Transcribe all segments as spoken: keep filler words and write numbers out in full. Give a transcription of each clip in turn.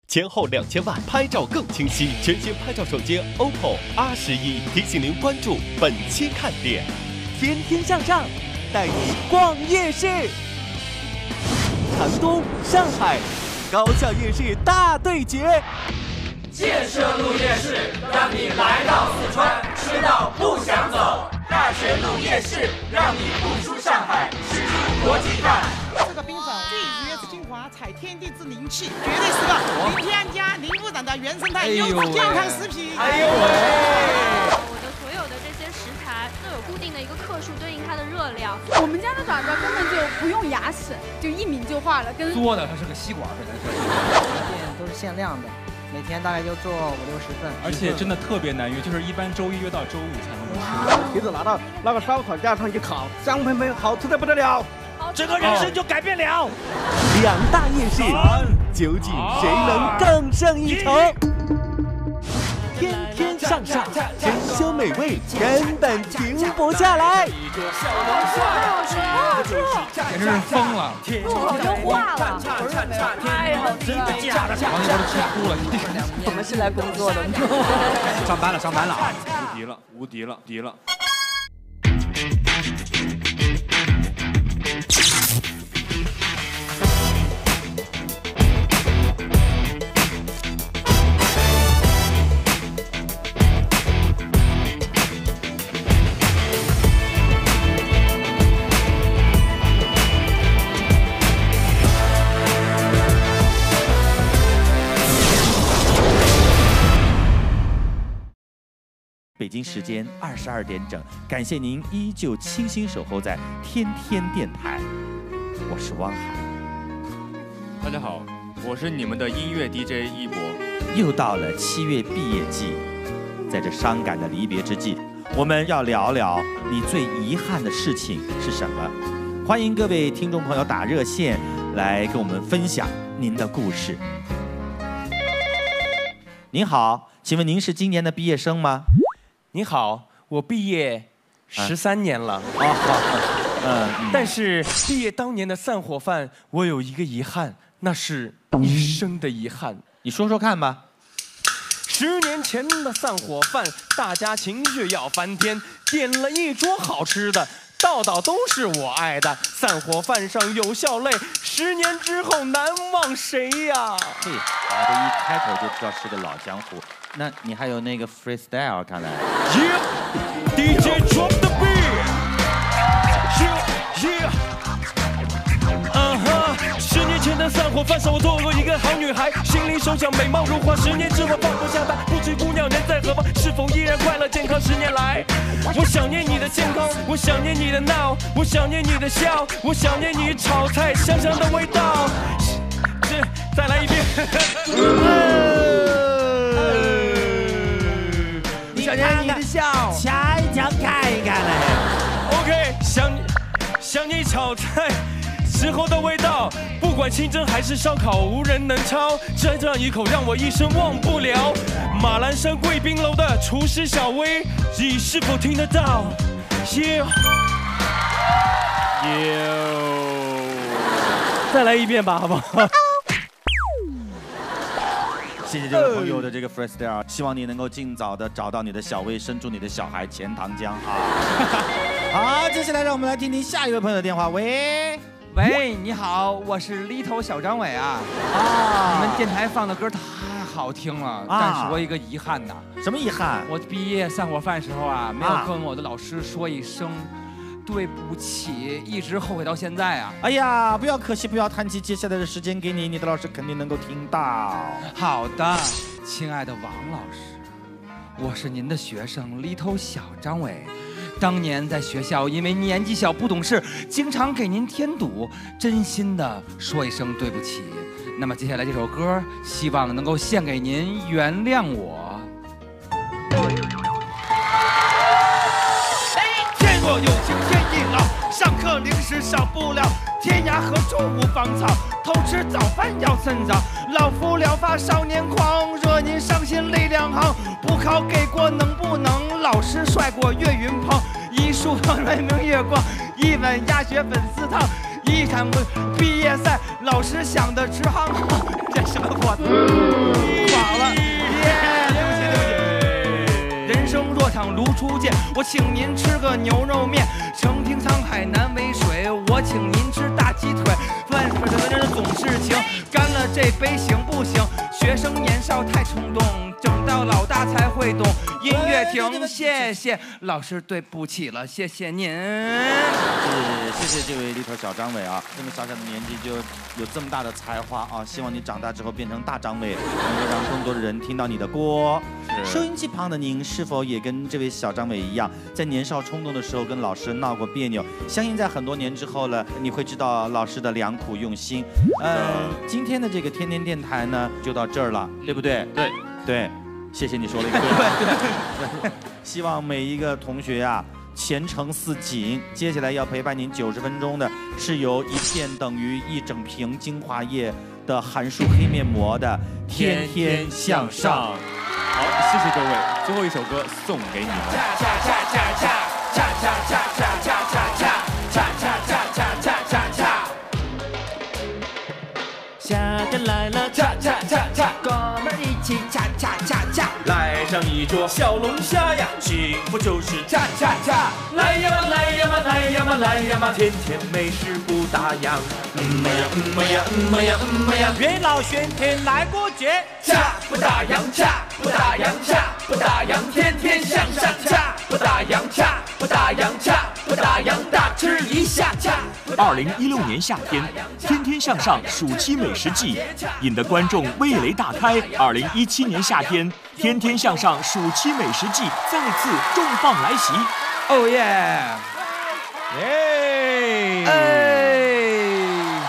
前后两千万，拍照更清晰。全新拍照手机 O P P O R 十一提醒您关注本期看点。天天向上，带你逛夜市。成都、上海，高校夜市大对决。 建设路夜市，让你来到四川吃到不想走。大学路夜市，让你不出上海，吃出国际感。 这个冰粉聚乳椰子精华，采天地之灵气，绝对是个零添加、零污染的原生态优质健康食品。 哎呦喂！ 我的所有的这些食材都有固定的一个克数，对应它的热量。 我们家的爪爪根本就不用牙齿，就一抿就化了，跟做的它是个吸管似的。 店都是限量的。每天大概就做五六十份， 而且真的特别难约，就是一般周一约到周五才能吃。 皮子拿到那个烧烤架上一烤，香喷喷，好吃的不得了， 整个人生就改变了。 两大夜市，究竟谁能更胜一筹？天天上上，珍馐美味根本停不下来。 简直是疯了， 我又化了，太好吃了， 真的假的？王一博都吃哭了。 我们是来工作的， 上班了，上班了啊！无敌了，无敌了，敌了。 北京时间二十二点整，感谢您依旧倾心守候在天天电台，我是汪涵。 大家好，我是你们的音乐 D J 一博。 又到了七月毕业季，在这伤感的离别之际，我们要聊聊你最遗憾的事情是什么？欢迎各位听众朋友打热线来跟我们分享您的故事。您好，请问您是今年的毕业生吗？ 你好，我毕业十三年了。 哦、啊，好，嗯， 但是毕业当年的散伙饭，我有一个遗憾，那是一生的遗憾。 你说说看吧。 十年前的散伙饭，大家情绪要翻天，点了一桌好吃的，道道都是我爱的。散伙饭上有笑泪，十年之后难忘谁呀？ 嘿，我这一开口就知道是个老江湖。那你还有那个 freestyle 看来 Yeah D J drop the beat Yeah Yeah 啊哈十年前的散伙饭上，我做过一个好女孩，心灵手脚美貌如花，十年之后放不下她，不知姑娘人在何方，是否依然快乐健康？十年来我想念你的健康，我想念你的闹，我想念你的笑，我想念你炒菜香香的味道。是再来一遍想念你的笑， 掐一枪看一看嘞。 OK， 想想你炒菜时候的味道，不管清蒸还是烧烤，无人能超。这样一口让我一生忘不了。马栏山贵宾楼的厨师小薇，你是否听得到 ？Yeah Yeah， 再来一遍吧，好不好？ 谢谢这位朋友的这个 freestyle， 希望你能够尽早的找到你的小薇，生出你的小孩钱塘江啊！好，接下来让我们来听听下一位朋友的电话。喂， 喂，你好，我是里头小张伟啊。啊，你们电台放的歌太好听了，啊、但是我有一个遗憾呐。 什么遗憾？ 我毕业散伙饭时候啊，没有跟我的老师说一声。对不起，一直后悔到现在啊！ 哎呀，不要可惜，不要叹气，接下来的时间给你，你的老师肯定能够听到。 好的，亲爱的王老师，我是您的学生里头小张伟，当年在学校因为年纪小不懂事，经常给您添堵，真心的说一声对不起。那么接下来这首歌，希望能够献给您，原谅我。 天若有情天亦老，上课零食少不了，天涯何处无芳草，偷吃早饭要趁早，老夫聊发少年狂，惹您伤心泪两行，补考给过能不能？老师帅过岳云鹏，一树光明月光，一碗鸭血粉丝汤，一场毕业业赛，老师想的直行行，这什么我垮了，耶！对不起对不起。人生若场如初见，我请您吃个牛肉面。承听沧海难为水，我请您吃大鸡腿。万事的总是情，干了这杯行不行？学生年少太冲动，整到老大才会懂。音乐停，谢谢老师，对不起了，谢谢您。 是，谢谢这位立头小张伟啊，这么小小的年纪就有这么大的才华啊！希望你长大之后变成大张伟，能够让更多的人听到你的歌。收音机旁的您是否也跟这位小张伟一样，在年少冲动的时候跟老师闹过别扭？相信在很多年之后了，你会知道老师的良苦用心。呃，今天的这个天天电台呢，就到这儿了，对不对？ 对， 对，谢谢你说了一个对。对，希望每一个同学呀、啊。前程似锦，接下来要陪伴您九十分钟的是由一片等于一整瓶精华液的含漱黑面膜的天天向上。 好，谢谢各位，最后一首歌送给你们。恰恰恰恰恰恰恰恰恰恰恰恰恰恰恰恰恰。 夏天来了，恰恰恰恰，哥们一起恰恰恰恰，来上一桌小龙虾呀，幸福就是恰恰恰。来呀嘛来呀嘛来呀嘛来呀嘛，天天美食不打烊。嗯么呀嗯么呀嗯么呀嗯么呀， 元老玄天来过节， 恰不打烊恰不打烊恰不打烊，天天向上恰不打烊恰不打烊恰不打烊，大吃一下恰。 二零一六年夏天，天天向上暑期美食季，引得观众味蕾大开。二零一七年夏天，天天向上暑期美食季再次重磅来袭。 哦耶！ 耶！哎！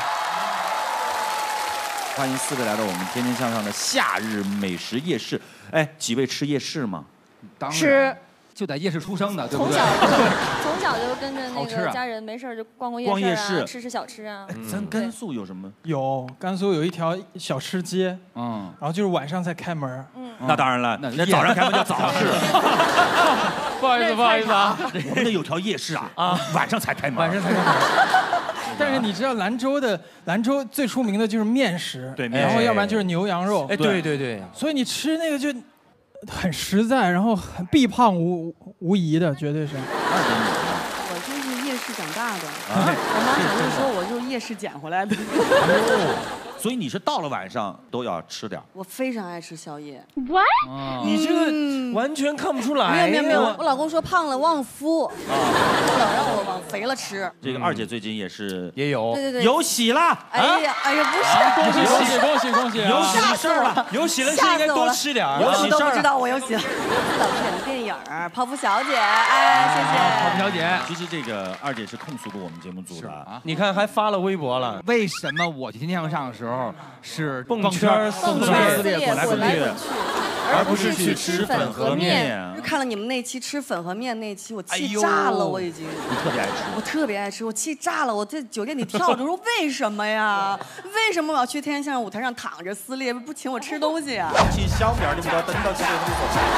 欢迎四位来到我们天天向上的夏日美食夜市。哎，几位吃夜市吗？ 当然。 吃。 就在夜市出生的，对不对？ 从小从小就跟着那个家人没事就逛逛夜市啊，吃吃小吃啊。 咱甘肃有什么？ 有，甘肃有一条小吃街，嗯，然后就是晚上才开门。 嗯，那当然了，那早上开门叫早市。 不好意思，不好意思啊， 我们那有条夜市啊，啊，晚上才开门， 晚上才开门。但是你知道兰州的兰州最出名的就是面食， 对， 然后要不然就是牛羊肉， 哎，对对对， 所以你吃那个就。很实在，然后很必胖无无疑的，绝对是。 我就是夜市长大的，啊、我妈总是说我就是夜市捡回来的。 所以你是到了晚上都要吃点。 我非常爱吃宵夜。 What？、 哦、你这个完全看不出来。 没有没有没有，我老公说胖了旺夫，啊、不能让我往肥了吃。 这个二姐最近也是也有， 对对对， 有喜了。 哎呀哎呀，不是， 恭喜恭喜恭喜恭喜！ 有喜事了， 有喜了是应该多吃点。 有喜事都不知道我有喜。老师演的电影《泡芙小姐》，哎，谢谢。 泡芙小姐， 其实这个二姐是控诉过我们节目组的啊，你看还发了微博了。 为什么我去天天向上的时候是蹦圈蹦圈撕裂滚来滚去，而不是去吃粉和面？看了你们那期吃粉和面那期，我气炸了，我已经。 你特别爱吃。 我特别爱吃，我气炸了，我在酒店里跳着说为什么呀？为什么我要去天天向上舞台上躺着撕裂，不请我吃东西啊？ 去小面你们要等到几点钟？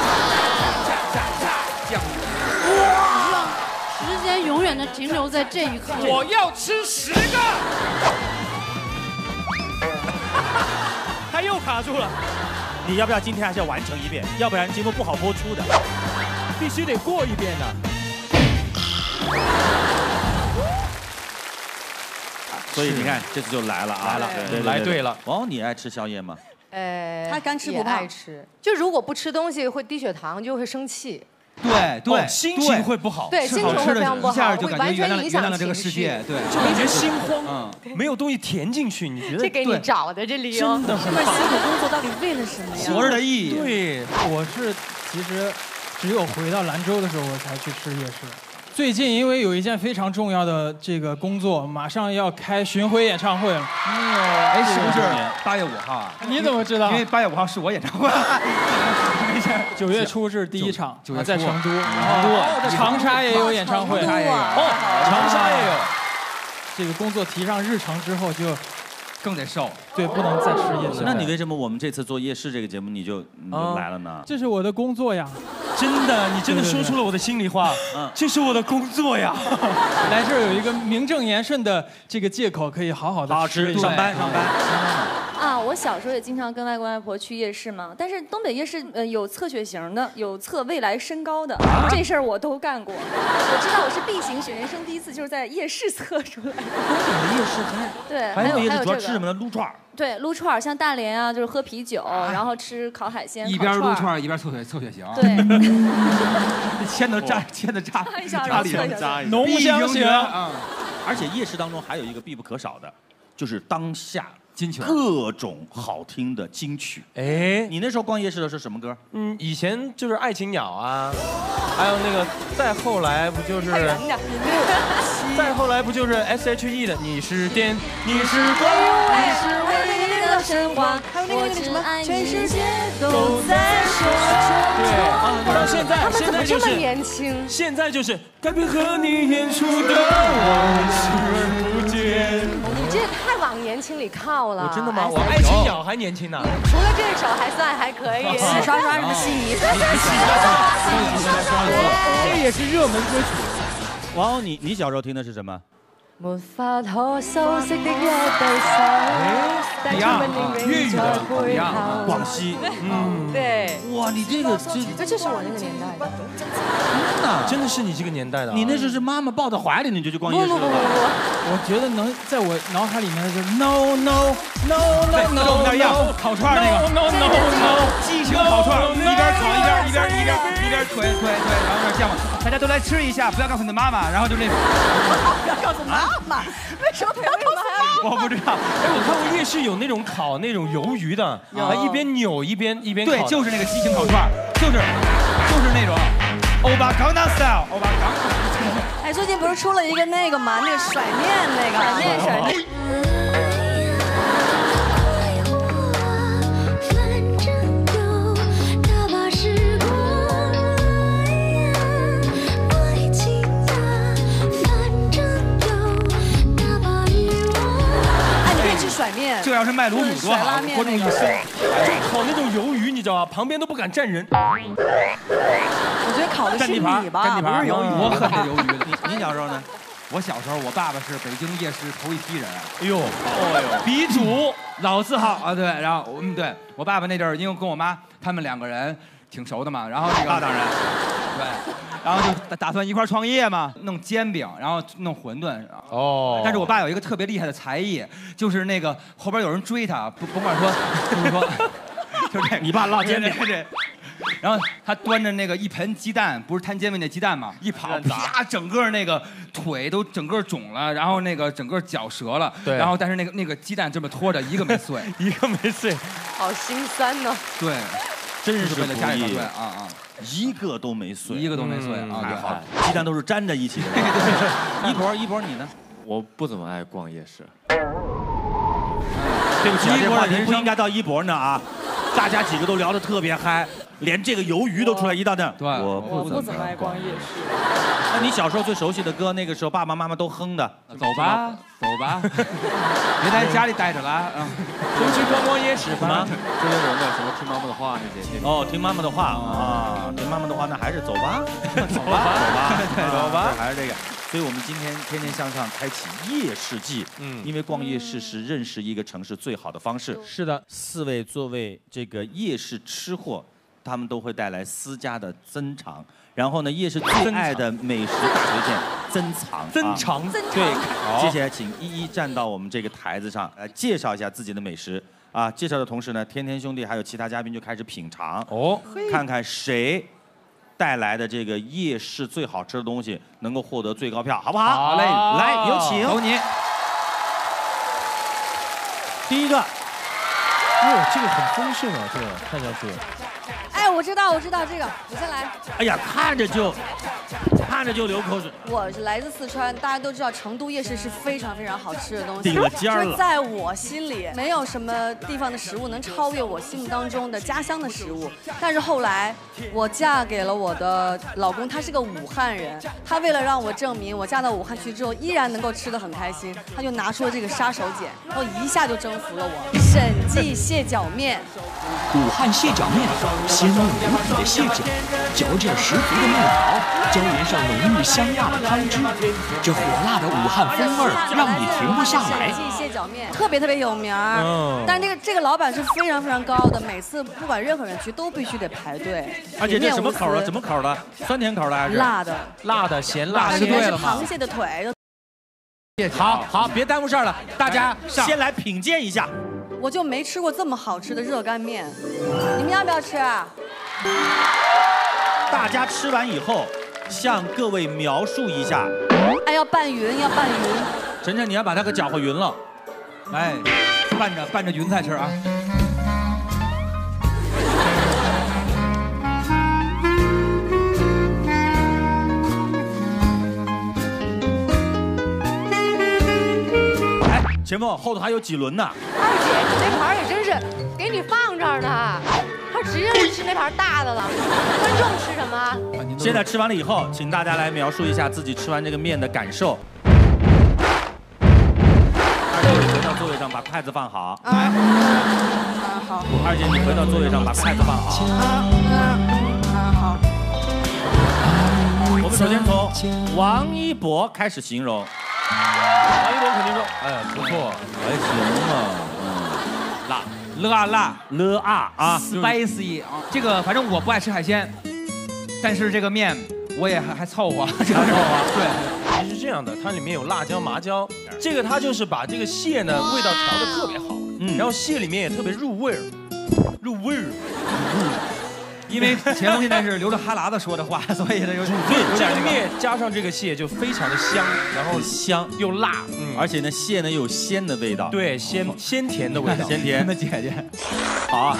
哇！时间永远的停留在这一刻。 我要吃十个。 他又卡住了。 你要不要今天还是要完成一遍？要不然节目不好播出的。 必须得过一遍的。 所以你看，这次就来了啊！ 来了，来对了。 王，你爱吃宵夜吗？ 呃， 他干吃不爱吃，就如果不吃东西会低血糖，就会生气。 对对、 哦，心情会不好。 对，心情会非常不好， 一下就感觉原谅影响了这个世界，对， 就感觉心慌，嗯，没有东西填进去，你觉得？ 这给你找的这理由， 真的很棒。 辛苦工作到底为了什么呀？ 活着的意义。 对， 我是其实只有回到兰州的时候，我才去吃夜市。最近因为有一件非常重要的这个工作，马上要开巡回演唱会了。 哎，是不是八月五号啊？ 你怎么知道？ 因为八月五号是我演唱会。 九月初是第一场， 九月在成都， 成都， 长沙也有演唱会， 长沙也有， 哦，长沙也有。 这个工作提上日程之后就。 更得瘦， 对，不能再吃夜市。 那你为什么我们这次做夜市这个节目你就你就来了呢？ 这是我的工作呀。 真的，你真的说出了我的心里话。嗯，这是我的工作呀。 来这儿有一个名正言顺的这个借口，可以好好的好吃上班上班。 啊，我小时候也经常跟外公外婆去夜市嘛，但是东北夜市呃有测血型的，有测未来身高的，啊、这事儿我都干过。我知道我是 B 型血，人生第一次就是在夜市测出来的。 东北的夜市还对， 还有夜市主要这个吃什么呢？撸串儿。 对，撸串儿，像大连啊，就是喝啤酒，然后吃烤海鲜。 一边撸串儿一边测血测血型。 对。 签都扎，签都扎， 扎里头扎一下。 浓香型啊！而且夜市当中还有一个必不可少的，就是当下。 金曲， 各种好听的金曲。 哎， 你那时候逛夜市的时候什么歌？ 嗯，以前就是爱情鸟啊，还有那个再后来不就是，再后来不就是 S H E 的你是电，你是光，你是唯一的神话， 还有那个那个什么，全世界都在说着。对啊，到现在现在就是年轻， 现在就是该配合你演出的我视而不见。 你这也太往年轻里靠了。 我真的吗？我爱情鸟还年轻呢。 除了这首还算还可以。 洗刷刷什么洗衣服？ 这也是热门歌曲。 王鸥，你你小时候听的是什么？ 没法可修飾的一對手，但他們仍然在背後。 廣西， 嗯，對。 哇，你這個這這就是我那個年代的。 天哪， 真的是你這個年代的。 你那時候是媽媽抱在懷裡你就去逛夜市了。 不不不不， 我覺得能在我腦海裡面的就是 no no no no no no 烤串那個 no no no 激情烤串，一邊烤一邊一邊一邊一邊推推推，然後那這樣，大家都來吃一下，不要告訴你的媽媽，然後就那種。 不要告訴媽媽，為什麼不要告訴媽媽？ 我不知道。哎，我看過夜市有那種烤那種魷魚的，啊，一邊扭一邊一邊烤。 對，就是那個激情烤串，就是就是那種歐巴강남 style，歐巴강남。 哎，最近不是出了一個那個嘛，那個甩面那個。 甩面甩面。 甩面， 这要是卖卤煮多好， 观众一生。烤那种鱿鱼，你知道吗？旁边都不敢站人。 我觉得烤的是米吧，不是鱿鱼。 我可爱鱿鱼的。你您小时候呢？我小时候，我爸爸是北京夜市头一批人。 哎呦，哦呦，鼻祖老字号啊，对。然后，嗯，对我爸爸那阵儿，因为跟我妈他们两个人挺熟的嘛，然后这个那当然， 对。然后就打打算一块创业嘛，弄煎饼，然后弄馄饨。 哦。 但是我爸有一个特别厉害的才艺，就是那个后边有人追他，不甭管说，就是说，就是这， 你爸烙煎饼这。然后他端着那个一盆鸡蛋，不是摊煎饼那鸡蛋嘛，一跑，啪，整个那个腿都整个肿了，然后那个整个脚折了。 对。 然后但是那个那个鸡蛋这么拖着，一个没碎， 一个没碎， 好心酸呢。 对。 真是为了家里头对啊啊， 一个都没碎， 一个都没碎啊， 还好，鸡蛋都是粘在一起的。一博一博你呢？ 我不怎么爱逛夜市。 对不起啊，这话题不应该到一博呢啊！大家几个都聊得特别嗨，连这个鱿鱼都出来一大段。 对， 我不怎么爱逛夜市。 那你小时候最熟悉的歌，那个时候爸爸妈妈都哼的， 走吧，走吧，别在家里待着了啊！ 就去逛逛夜市吧。 周杰伦的什么听妈妈的话那些。 哦，听妈妈的话啊，听妈妈的话，那还是走吧，走吧，走吧，走吧，还是这个。所以我们今天天天向上开启夜市季，嗯，因为逛夜市是认识一个城市最好的方式。 是的， 四位作为这个夜市吃货，他们都会带来私家的珍藏。然后呢，夜市最爱的美食大推荐珍藏， 珍藏， 对。接下来请一一站到我们这个台子上来介绍一下自己的美食啊。介绍的同时呢，天天兄弟还有其他嘉宾就开始品尝哦，看看谁带来的这个夜市最好吃的东西能够获得最高票，好不好？ 好嘞， 来有请， 有你。 第一个， 哦，这个很丰盛啊，这个看下去。 哎，我知道，我知道这个，我先来。 哎呀，看着就，看看着就流口水。 我是来自四川，大家都知道成都夜市是非常非常好吃的东西。 顶了尖了。 在我心里，没有什么地方的食物能超越我心目当中的家乡的食物。但是后来，我嫁给了我的老公，他是个武汉人，他为了让我证明我嫁到武汉去之后依然能够吃得很开心，他就拿出了这个杀手锏，然后一下就征服了我。审计蟹脚面。 武汉蟹脚面，鲜嫩无比的蟹脚，嚼劲十足的面条，浇淋上浓郁香辣的汤汁，这火辣的武汉风味儿让你停不下来。 审计蟹脚面特别特别有名儿，嗯、但是这个这个老板是非常非常高的，每次不管任何人去都必须得排队。 而且这什么口的？怎么口的？酸甜口的还是辣的？ 辣的，咸辣的。里面是螃蟹的腿。 好好，别耽误事儿了，大家先来品鉴一下。 我就没吃过这么好吃的热干面，你们要不要吃啊？ 大家吃完以后，向各位描述一下。 哎，要拌匀，要拌匀。 晨晨，你要把它给搅和匀了，哎，拌着拌着匀菜吃啊。 前面后头还有几轮呢？ 二姐，你这盘也真是给你放这儿呢，他直接就吃那盘大的了。观众吃什么？ 现在吃完了以后，请大家来描述一下自己吃完这个面的感受。二姐，你回到座位上把筷子放好。啊， 好。 二姐，你回到座位上把筷子放好。啊啊好。我们首先从王一博开始形容。 王一博肯定说，哎，不错， 还行嘛，嗯， 辣，辣辣了啊啊 ，spicy 啊，这个反正我不爱吃海鲜，但是这个面我也还还凑合，还凑合。对， 其实是这样的，它里面有辣椒、麻椒，这个它就是把这个蟹呢味道调得特别好，嗯，然后蟹里面也特别入味儿，入味儿，入味儿。 因为乾隆现在是流着哈喇子说的话，所以它有对这个面加上这个蟹就非常的香，然后香又辣，嗯， 而且呢蟹呢有鲜的味道， 对，鲜鲜甜的味道， 鲜甜的姐姐， 好啊，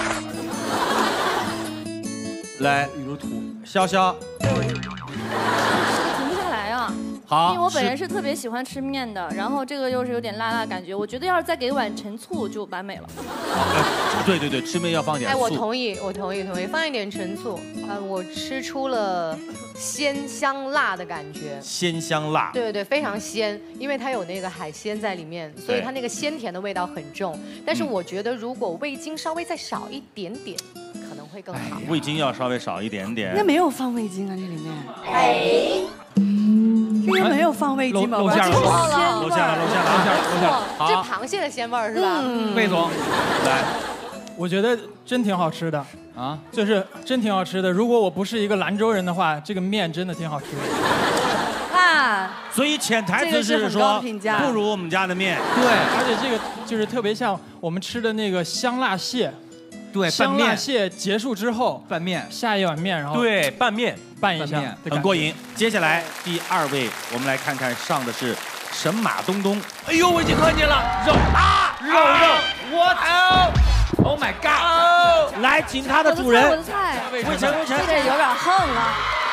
来，比如土潇潇， 停不下来啊。 好， 因为我本人是特别喜欢吃面的，然后这个又是有点辣辣感觉，我觉得要是再给碗陈醋就完美了。 对对对，吃面要放点醋。 哎，我同意，我同意，同意，放一点陈醋。呃，我吃出了鲜香辣的感觉。 鲜香辣。 对对对，非常鲜，因为它有那个海鲜在里面，所以它那个鲜甜的味道很重。但是我觉得如果味精稍微再少一点点，可能会更好。 味精要稍微少一点点。 应该没有放味精啊，这里面。哎。这个没有放味精吧？ 露馅了， 露馅了，露馅了，露馅了，露馅了。 这螃蟹的鲜味儿是吧？ 魏总， 来， 我觉得真挺好吃的啊，就是真挺好吃的。如果我不是一个兰州人的话，这个面真的挺好吃的。 啊， 所以潜台词是说不如我们家的面。 对，而且这个就是特别像我们吃的那个香辣蟹。 对， 香辣蟹结束之后拌面， 下一碗面，然后对拌面拌一下， 很过瘾。接下来第二位，我们来看看上的是神马东东。 哎呦，我已经看见了，肉啊，肉肉，我操 ！Oh my god！ 来，请他的主人。 我的菜， 魏晨，魏晨， 这个有点横了。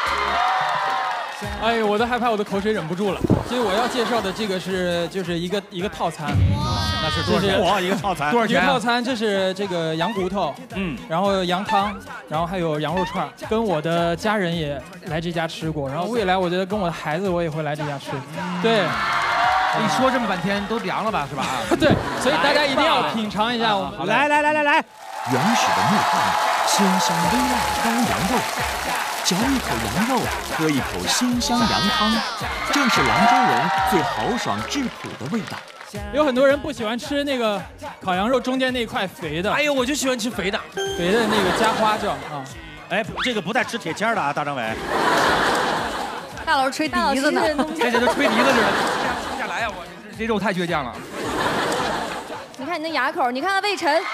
哎呦，我都害怕我的口水忍不住了。所以我要介绍的这个是就是一个一个套餐， 那是多少钱？哇，一个套餐多少钱？一个套餐这是这个羊骨头，嗯，然后羊汤，然后还有羊肉串。跟我的家人也来这家吃过，然后未来我觉得跟我的孩子我也会来这家吃。对， 你说这么半天都凉了吧，是吧？ 对，所以大家一定要品尝一下。 来来来来来， 原始的木炭，鲜香微辣的高羊肉。嚼一口羊肉，喝一口鲜香羊汤，正是兰州人最豪爽质朴的味道。 有很多人不喜欢吃那个烤羊肉中间那块肥的， 哎呦，我就喜欢吃肥的， 肥的那个加花椒啊。 哎，这个不带吃铁签的啊，大张伟。 大老师吹笛子呢， 这这都吹笛子似的，吃不下来呀！我这这肉太倔强了。 你看你那牙口，你看看魏晨。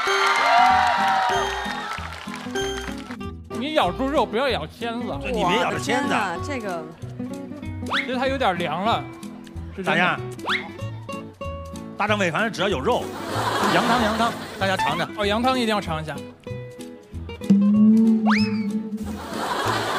你咬住肉不要咬签子， 你别咬着签子。 这个， 其实它有点凉了。 咋样？大张伟，反正只要有肉，羊汤羊汤，大家尝尝。 哦，羊汤一定要尝一下。 嗯，好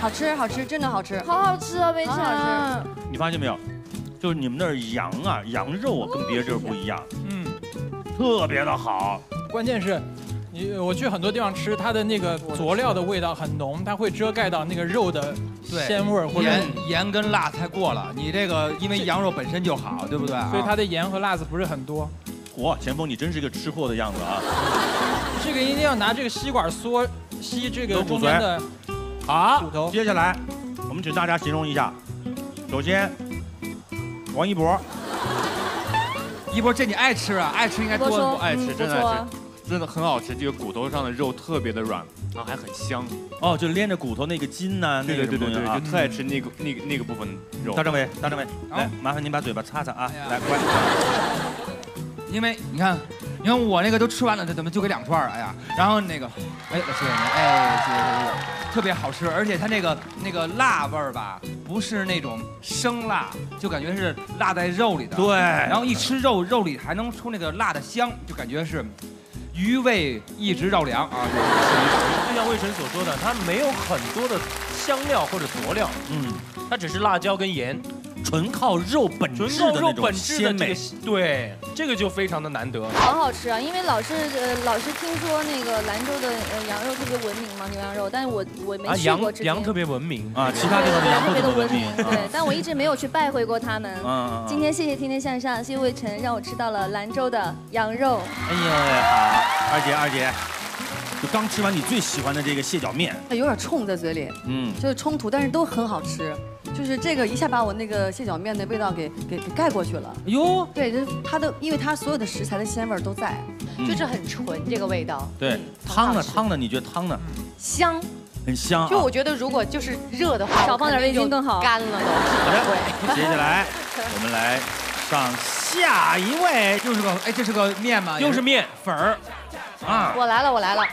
好吃好吃，真的好吃， 好好吃啊，魏晨。 你发现没有？就是你们那儿羊啊，羊肉啊，跟别地儿不一样，嗯，特别的好。 关键是，你我去很多地方吃，它的那个佐料的味道很浓，它会遮盖到那个肉的鲜味儿或者盐盐跟辣太过了。你这个因为羊肉本身就好，对不对？ 所以它的盐和辣子不是很多。 哇，前锋你真是个吃货的样子啊！ 这个一定要拿这个吸管嗦吸这个中间的好骨头。 接下来，我们请大家形容一下。首先，王一博， 一博这你爱吃啊？爱吃应该多。 我爱吃，真的爱吃。真的很好吃，这个骨头上的肉特别的软，然后还很香。 哦，就连着骨头那个筋呐，那个对对对对， 啊， 就特爱吃那个那个那个部分肉。 大政委，大政委，来，麻烦您把嘴巴擦擦啊，来，乖。 因为你看，你看我那个都吃完了，这怎么就给两串？哎呀，然后那个，哎，谢谢您，哎，谢谢谢谢，特别好吃，而且它那个那个辣味儿吧，不是那种生辣，就感觉是辣在肉里的。 对， 然后一吃肉，肉里还能出那个辣的香，就感觉是。余味一直绕梁啊！ 就像魏晨所说的，它没有很多的香料或者佐料，嗯，它只是辣椒跟盐， 纯靠肉本质的那种鲜美。 对，这个就非常的难得。 好好吃啊！因为老是呃老是听说那个兰州的呃羊肉特别闻名嘛，牛羊肉，但是我我没去过。 羊羊特别闻名啊，其他地方的羊特别的闻名。 对，但我一直没有去拜会过他们。 嗯。 今天谢谢天天向上，谢谢魏晨，让我吃到了兰州的羊肉。 哎呀，好。二姐，二姐，就刚吃完你最喜欢的这个蟹脚面， 有点冲在嘴里，嗯，就是冲突，但是都很好吃。就是这个一下把我那个蟹脚面的味道给给给盖过去了。 哟， 对，就是它的，因为它所有的食材的鲜味都在， 就是很纯这个味道。 对，汤呢？汤呢？你觉得汤呢？ 香， 很香。 就我觉得如果就是热的话， 少放点味精更好。 干了都。 好的，接下来我们来上下一位， 又是个哎，这是个面吗？ 又是面粉儿。 啊！我来了，我来了！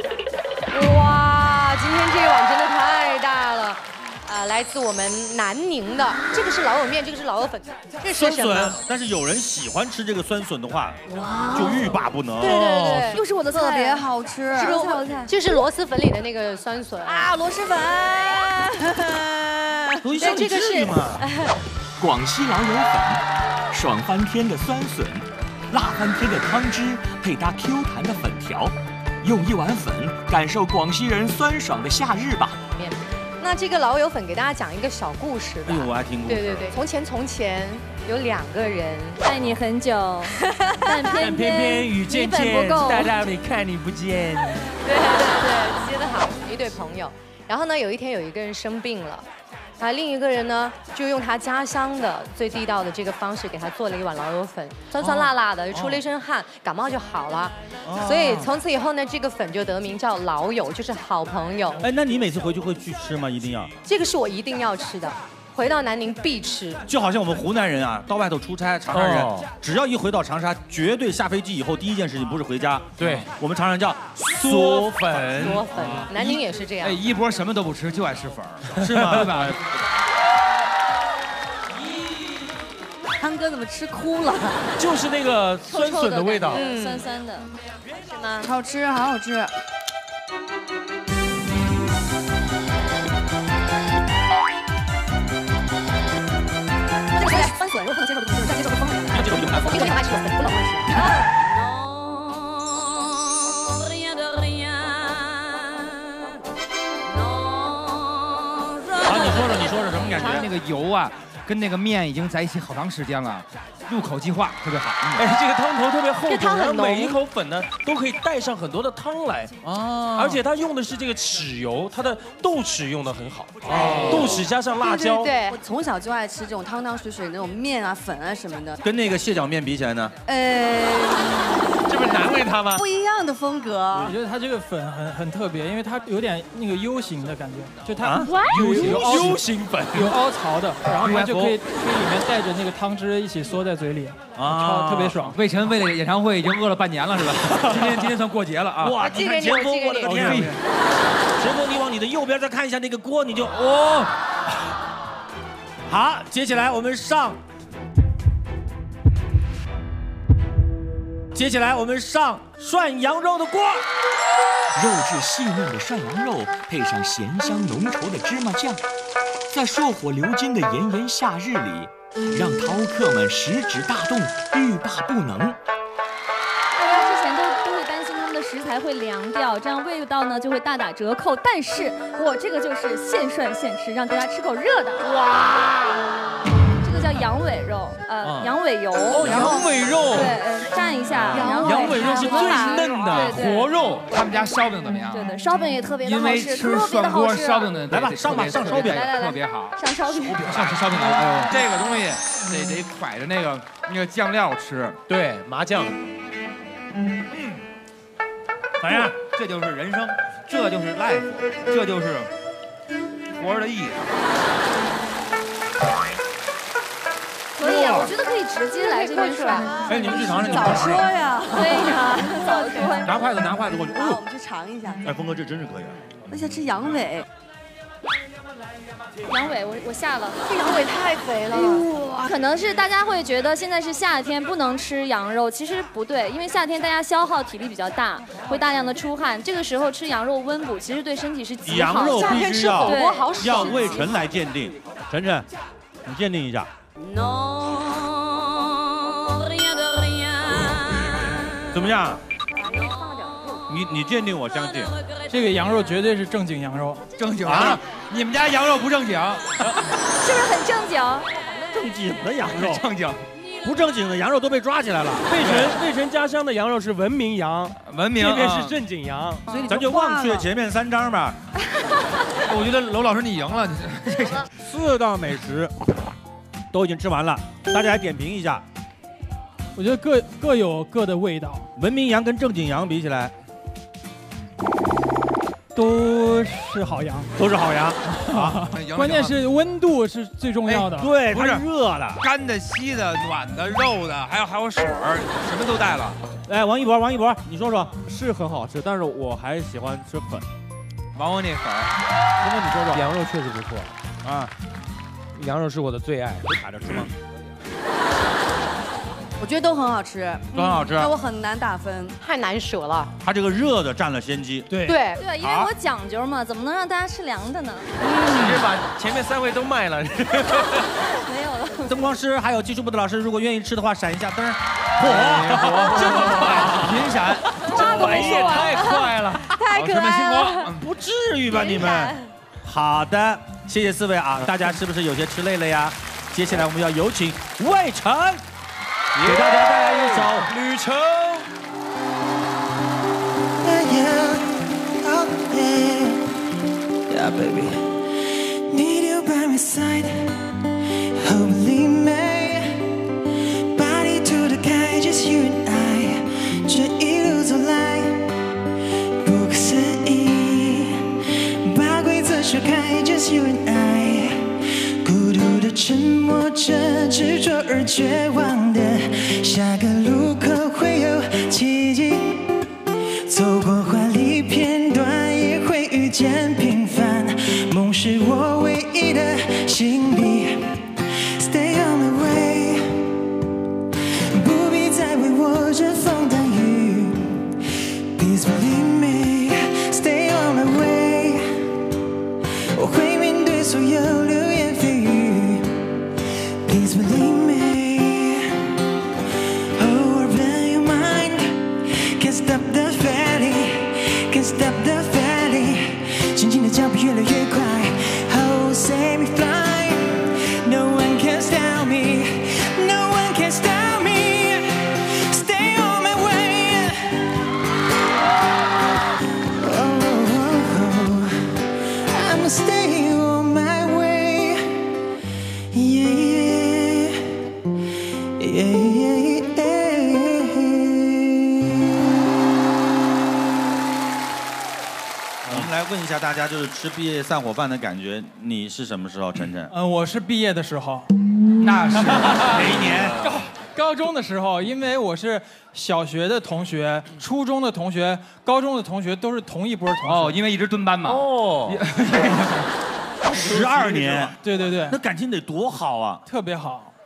哇，今天这一碗真的太大了，啊，来自我们南宁的，这个是老友面，这个是老友粉，这是什么？ 酸笋，但是有人喜欢吃这个酸笋的话，就欲罢不能。 对对对， 又是我的菜， 特别好吃， 是不是我的菜？就是螺蛳粉里的那个酸笋啊，螺蛳粉。 对，这个是广西老友粉，爽翻天的酸笋。辣翻天的汤汁配搭 Q 弹的粉条，用一碗粉感受广西人酸爽的夏日吧。 那这个老友粉给大家讲一个小故事吧。 哎呦，我还听过。 对对对，从前从前有两个人爱你很久，但偏偏遇见见，大道理看你不见。 对对对，接得好，一对朋友。然后呢，有一天有一个人生病了。啊，另一个人呢，就用他家乡的最地道的这个方式给他做了一碗老友粉，酸酸辣辣的，出了一身汗，感冒就好了。所以从此以后呢，这个粉就得名叫老友，就是好朋友。 哎，那你每次回去会去吃吗？一定要？ 这个是我一定要吃的。回到南宁必吃， 就好像我们湖南人啊，到外头出差，长沙人、哦、只要一回到长沙，绝对下飞机以后第一件事情不是回家， 对我们常常叫嗦粉。 嗦粉，南宁也是这样。 哎，一波什么都不吃，就爱吃粉， 是吗？对吧？ 汤哥怎么吃哭了？ 就是那个酸笋的味道， 嗯，酸酸的， 是吗？好吃，好好吃。酸笋，如果不能接受的，就是再接受个风味。接受一种风味，因为爱吃的粉，不老爱吃。 啊，你说说，你说说什么感觉？ 它那个油啊，跟那个面已经在一起好长时间了，入口即化，特别好。 哎，这个汤头特别厚重，然后每一口粉呢都可以带上很多的汤来啊，而且它用的是这个豉油，它的豆豉用的很好，哦，豆豉加上辣椒。 对，我从小就爱吃这种汤汤水水那种面啊、粉啊什么的。 跟那个蟹脚面比起来呢？ 呃， 这不是难为他吗？ 不一样的风格。 我觉得它这个粉很很特别，因为它有点那个 U 型的感觉，就它有有 U 型粉， 有凹槽的，然后它就可以可以里面带着那个汤汁一起缩在嘴里。啊，特别爽！ 魏晨为了演唱会已经饿了半年了，是吧？今天今天算过节了啊！ 哇，你看前锋，我的个天！前锋，你往你的右边再看一下那个锅，你就哦。好，接下来我们上接下来我们上涮羊肉的锅。 肉质细嫩的涮羊肉，配上咸香浓稠的芝麻酱，在硕火流金的炎炎夏日里，让饕客们食指大动，欲罢不能。 大家之前都都会担心他们的食材会凉掉，这样味道呢就会大打折扣。但是我这个就是现涮现吃，让大家吃口热的。哇！这个叫羊尾肉，呃， 嗯羊尾油。 哦然后羊尾肉对，呃，蘸一下。 羊尾肉是最嫩的对对活肉。他们家烧饼怎么样？ 对对，烧饼也特别的因为好吃， 吃特别的涮锅好吃。 烧饼的， 来吧上吧上烧饼来来来特别好。 上烧饼。 上吃烧饼来了，哎呦，这个东西得得蒯着那个那个酱料吃。 对，麻酱。 嗯，咋样？这就是人生，这就是 life， 这就是活着的意义。 可以啊，我觉得可以直接来这边涮。 哎，你们去尝尝，你们早说呀！ 对呀，早说。 拿筷子，拿筷子过去。 好，我们去尝一下。 哎，峰哥，这真是可以。 我想吃羊尾。 羊尾我我下了， 这羊尾太肥了。 哇，可能是大家会觉得现在是夏天不能吃羊肉，其实不对，因为夏天大家消耗体力比较大，会大量的出汗，这个时候吃羊肉温补，其实对身体是极好。 羊肉必须要要对魏晨来鉴定。晨晨，你鉴定一下。怎么样？你你鉴定，我相信。 这个羊肉绝对是正经羊肉， 正经啊！你们家羊肉不正经， 是不是很正经？ 正经的羊肉， 正经。 不正经的羊肉都被抓起来了。 魏晨魏晨家乡的羊肉是文明羊， 文明这边是正经羊， 所以咱就忘却前面三张吧。 我觉得娄老师你赢了， 四道美食都已经吃完了，大家来点评一下。 我觉得各各有各的味道。 文明羊跟正经羊比起来， 都是好羊， 都是好羊啊！ 关键是温度是最重要的。 哎对， 不是热的， 干的、稀的、暖的、肉的，还有还有水儿，什么都带了。 哎，王一博，王一博，你说说。 是很好吃，但是我还喜欢吃粉。 王王那粉儿， 峰哥你说说。 羊肉确实不错啊， 羊肉是我的最爱。 会卡着吃吗？ 我觉得都很好吃， 都很好吃。 但我很难打分， 太难舍了。 它这个热的占了先机。 对对对，因为我讲究嘛，怎么能让大家吃凉的呢？ 直接把前面三位都卖了。 没有了。 灯光师还有技术部的老师，如果愿意吃的话，闪一下灯。 嚯，这么快，银闪，这反应也太快了， 太可爱了。 不至于吧你们？好的，谢谢四位啊，大家是不是有些吃累了呀？接下来我们要有请魏晨。给大家带来一首《旅程》。 Yeah, baby. Need you by my side. Oh, believe me. Body to the sky, just you and I. 这一路走来，不可思议。把规则说开 ，just you and I。孤独的沉默着，执着而绝望的，下个路口会有奇迹。走过华丽片段，也会遇见平凡。梦是我唯一的心笔。Stay on my way， 不必再为我遮风挡雨。Please believe me，Stay on my way， 我会面对所有流言蜚语。Please believe me，Oh open your mind，Can't stop the feeling，Can't stop the feeling， 前进的脚步越来越快。Oh save me fly，No one can stop me，No one can stop me，Stay on my way。Oh stay on my way, yeah, yeah, yeah, yeah. 我们来问一下大家，就是吃毕业散伙饭的感觉，你是什么时候？晨晨？ 嗯，我是毕业的时候， 那是哪一年？ 高高中的时候，因为我是小学的同学、初中的同学、高中的同学都是同一波同学。 哦，因为一直蹲班嘛。 哦， 十二年。 对对对， 那感情得多好啊！ 特别好。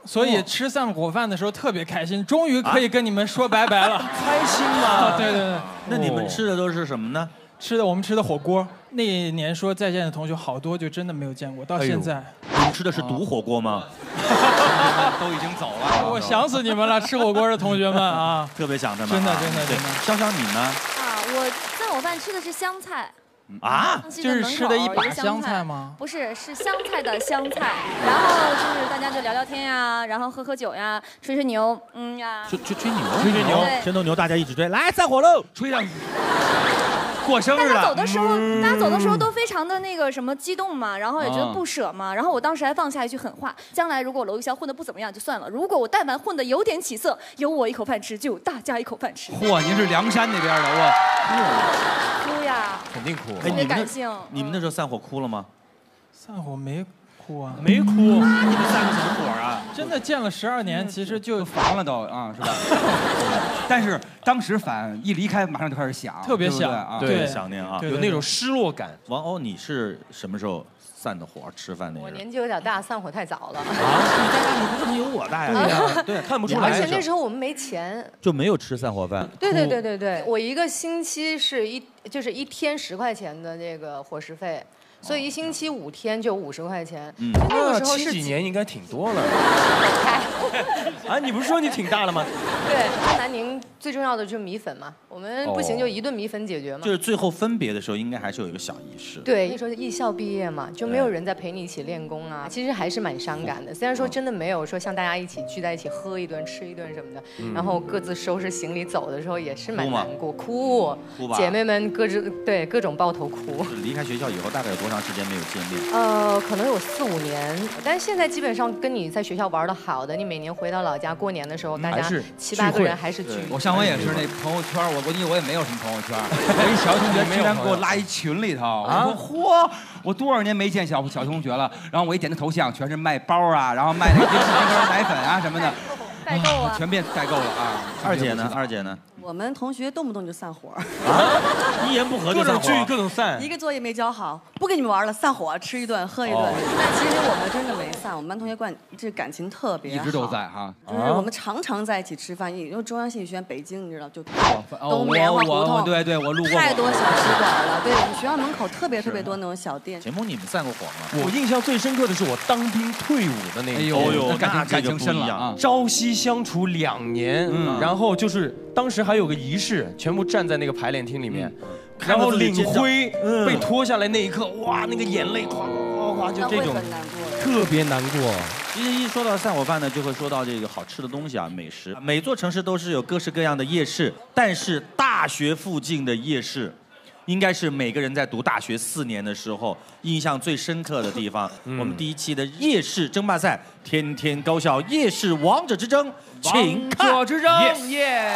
所以吃散伙饭的时候特别开心，终于可以跟你们说拜拜了， 开心吗？ 对对对。 那你们吃的都是什么呢？ 吃的我们吃的火锅。那一年说再见的同学好多，就真的没有见过，到现在。 你们吃的是毒火锅吗？ 都已经走了。 我想死你们了，吃火锅的同学们啊！ 特别想他们。 真的真的真的。 香香你呢？ 啊，我散伙饭吃的是香菜。 啊， 就是吃的一把香菜吗？ 不是，是香菜的香菜。然后就是大家就聊聊天呀，然后喝喝酒呀，吹吹牛，嗯呀。 吹吹吹牛， 吹吹牛， 先头牛大家一起吹，来散伙喽， 吹上。过生日了。 大家走的时候，大家走的时候都非常的那个什么激动嘛，然后也觉得不舍嘛。然后我当时还放下一句狠话：将来如果我娄艺潇混得不怎么样就算了，如果我但凡混得有点起色，有我一口饭吃，就有大家一口饭吃。 嚯，您是梁山那边的哇！ 哭呀！ 肯定哭。 特别感性。 你们那时候散伙哭了吗？ 散伙没哭啊， 没哭。 你们散个什么伙啊？ 真的见了十二年，其实就烦了都啊，是吧？但是当时反一离开，马上就开始想， 特别想啊， 对，想念啊， 有那种失落感。 王鸥，你是什么时候散的伙吃饭那个？ 我年纪有点大，散伙太早了。啊， 你不是没有我大呀？ 对呀，对，看不出来。 而且那时候我们没钱， 就没有吃散伙饭。 对对对对对，我一个星期是一就是一天十块钱的这个伙食费。所以一星期五天就五十块钱，嗯，那个时候是七几年应该挺多了。啊，你不是说你挺大了吗？ 对，那南宁最重要的就是米粉嘛，我们不行就一顿米粉解决嘛。 就是最后分别的时候，应该还是有一个小仪式。 对，那时候艺校毕业嘛，就没有人再陪你一起练功啊，其实还是蛮伤感的。虽然说真的没有说像大家一起聚在一起喝一顿、吃一顿什么的，然后各自收拾行李走的时候也是蛮难过，哭， 哭吧， 姐妹们各自对各种抱头哭。 离开学校以后大概有多长时间没有见面？ 呃，可能有四五年，但是现在基本上跟你在学校玩的好的，你每年回到老家过年的时候，大家七八个人还是聚。 我像我也是那朋友圈，我估计我也没有什么朋友圈。我一小学同学居然给我拉一群里头，我说嚯，我多少年没见小小同学了。然后我一点他头像，全是卖包啊，然后卖那个奶粉啊什么的， 代购啊， 全变代购了啊。 二姐呢？二姐呢？ 我们同学动不动就散伙啊，一言不合就散伙， 各种聚各种散， 一个作业没交好，不跟你们玩了，散伙吃一顿喝一顿。但其实我们真的没散，我们班同学关这感情特别好， 一直都在哈。 就是我们常常在一起吃饭，因为中央戏剧学院北京，你知道就东棉花胡同， 对对，我路过太多小吃馆了。对，我们学校门口特别特别多那种小店。 钱枫，你们散过伙吗？ 我印象最深刻的是我当兵退伍的那一天，哎呦，感情感情深了啊！ 朝夕相处两年，然后就是当时还有个仪式。全部站在那个排练厅里面，嗯、然后领徽、嗯、被脱下来那一刻，哇，那个眼泪哗哗哗，就这种特别难过。 其实一说到散伙饭呢，就会说到这个好吃的东西啊，美食。每座城市都是有各式各样的夜市，但是大学附近的夜市，应该是每个人在读大学四年的时候印象最深刻的地方。嗯、我们第一期的夜市争霸赛，天天高校夜市王者之争，请看。 王者之争，耶！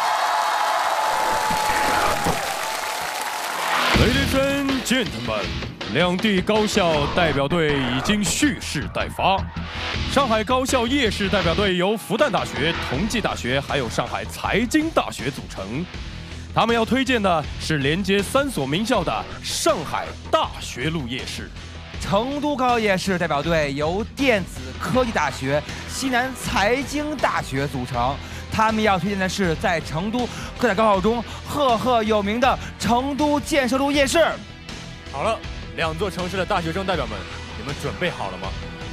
Ladies and gentlemen， 两地高校代表队已经蓄势待发。上海高校夜市代表队由复旦大学、同济大学还有上海财经大学组成。他们要推荐的是连接三所名校的上海大学路夜市。 成都高校夜市代表队由电子科技大学、西南财经大学组成。 他们要推荐的是在成都各大高校中赫赫有名的成都建设路夜市。 好了，两座城市的大学生代表们，你们准备好了吗？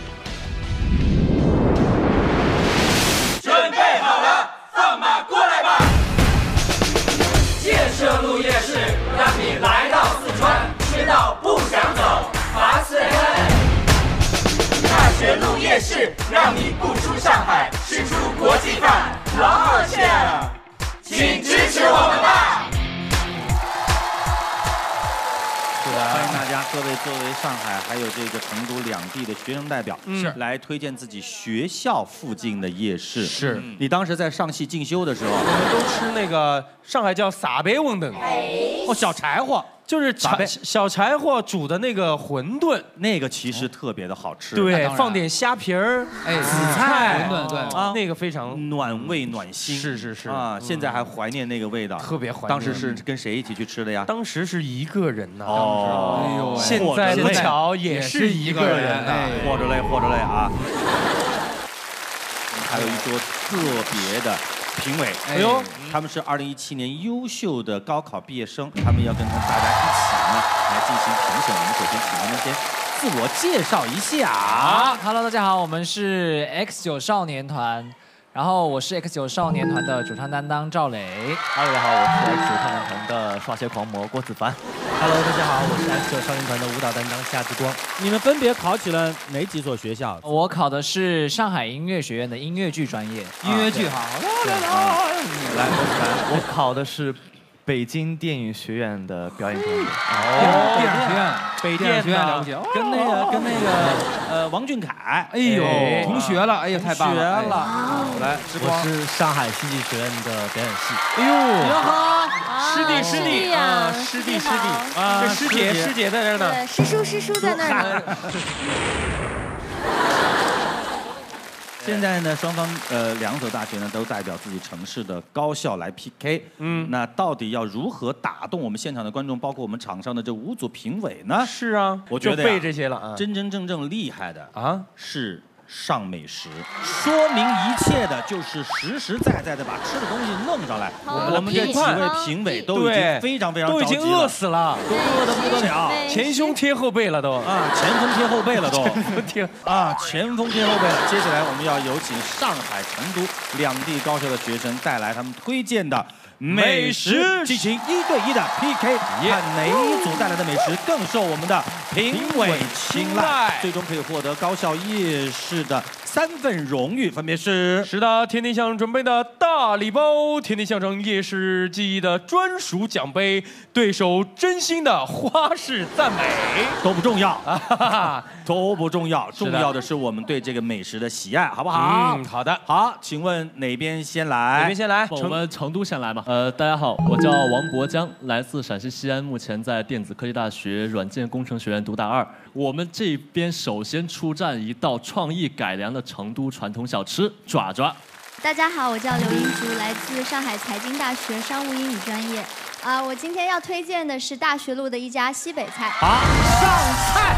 准备好了，放马过来吧！建设路夜市，让你来到四川吃到不想走，罚死人！ 大学路夜市，让你不出上海，吃出国际范，老谢，请支持我们吧！ 是的，欢迎大家，各位作为上海还有这个成都两地的学生代表，是来推荐自己学校附近的夜市。 是你当时在上戏进修的时候， 我们都吃那个上海叫撒贝温等， 哦，小柴火。 就是柴小柴火煮的那个馄饨， 那个其实特别的好吃。 对，放点虾皮儿、 哎， 紫菜， 馄饨，对啊，那个非常暖胃暖心。 是是是啊，现在还怀念那个味道， 特别怀念。 当时是跟谁一起去吃的呀？ 当时是一个人呐。 哦， 哎呦，现在不巧也是一个人呐， 活着嘞，活着嘞啊！ 还有一桌特别的评委。 哎呦， 他们是二零一七年优秀的高考毕业生，他们要跟大家一起呢来进行评审。我们首先请他们先自我介绍一下。 好 ，Hello， 大家好，我们是 X 九少年团。然后我是 X 九少年团的主唱担当赵磊。 Hello， 大家好，我是 X 九少年团的刷鞋狂魔郭子凡。 Hello， 大家好，我是 X 九少年团的舞蹈担当夏之光。你们分别考起了哪几所学校？ 我考的是上海音乐学院的音乐剧专业。 音乐剧好。 来，我考的是北京电影学院的表演专业。 哦，电影学院， 北电影学院了不起， 跟那个跟那个呃王俊凯， 哎呦，同学了，哎呀，太棒了！ 同学了，来， 我是上海戏剧学院的表演系。 哎呦， 哟呵， 师弟师弟啊，师弟师弟啊，这师姐师姐在这呢， 对，师叔师叔在那儿呢。 现在呢，双方呃两所大学呢都代表自己城市的高校来 P K。嗯，那到底要如何打动我们现场的观众，包括我们场上的这五组评委呢？ 是啊， 我觉得就背这些了啊。 真真正正厉害的啊是上美食，说明一切的就是实实在在的把吃的东西弄上来。我们这几位评委都已经非常非常都已经饿死了， 都饿得不得了， 前胸贴后背了都啊，前锋贴后背了都， 前锋贴啊，前锋贴后背了。接下来我们要有请上海、成都两地高校的学生带来他们推荐的美食，进行一对一的 P K， 看哪一组带来的美食更受我们的评委青睐，最终可以获得高校夜市的三份荣誉，分别是是的，天天向准备的大礼包，天天向上夜市记忆的专属奖杯，对手真心的花式赞美， 都不重要啊，都不重要，重要的是我们对这个美食的喜爱，好不好？ 嗯，好的。 好，请问哪边先来？ 哪边先来？ 我们成都先来嘛。呃，大家好，我叫王博江，来自陕西西安，目前在电子科技大学软件工程学院读大二。我们这边首先出战一道创意改良的成都传统小吃爪爪。 大家好，我叫刘英竹，来自上海财经大学商务英语专业。啊、呃，我今天要推荐的是大学路的一家西北菜。 好，上菜。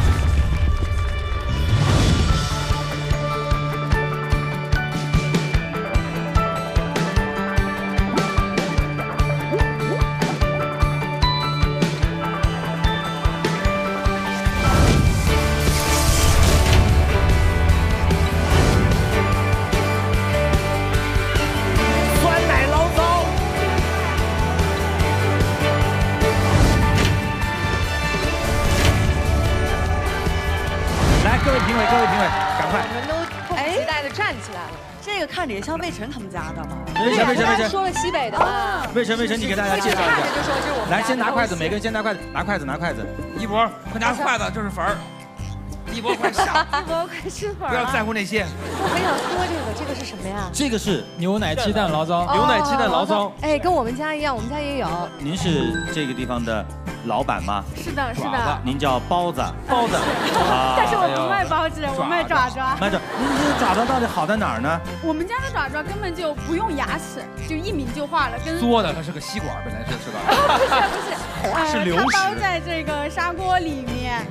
各位评委，各位评委，赶快！ 我们都迫不及待的站起来了。这个看着也像魏晨他们家的嘛。 魏晨，魏晨，魏晨。 说了西北的嘛。 魏晨，魏晨，你给大家介绍一下。 就说这是我们。 来，先拿筷子，每个人先拿筷子，拿筷子，拿筷子。 一博，快拿筷子，这是粉儿。一博，快下。 一博，快吃粉儿。 不要在乎那些。 我很想喝这个，这个是什么呀？ 这个是牛奶鸡蛋醪糟。 牛奶鸡蛋醪糟。 哎，跟我们家一样，我们家也有。 您是这个地方的老板吗？ 是的，是的。 您叫包子， 包子。 但是我不卖包子，我卖爪爪。 卖爪，您这爪爪到底好在哪儿呢？ 我们家的爪爪根本就不用牙齿，就一抿就化了，跟嘬的它是个吸管，本来是是吧？ 不是不是，呃、 是流食。 它包在这个砂锅里面。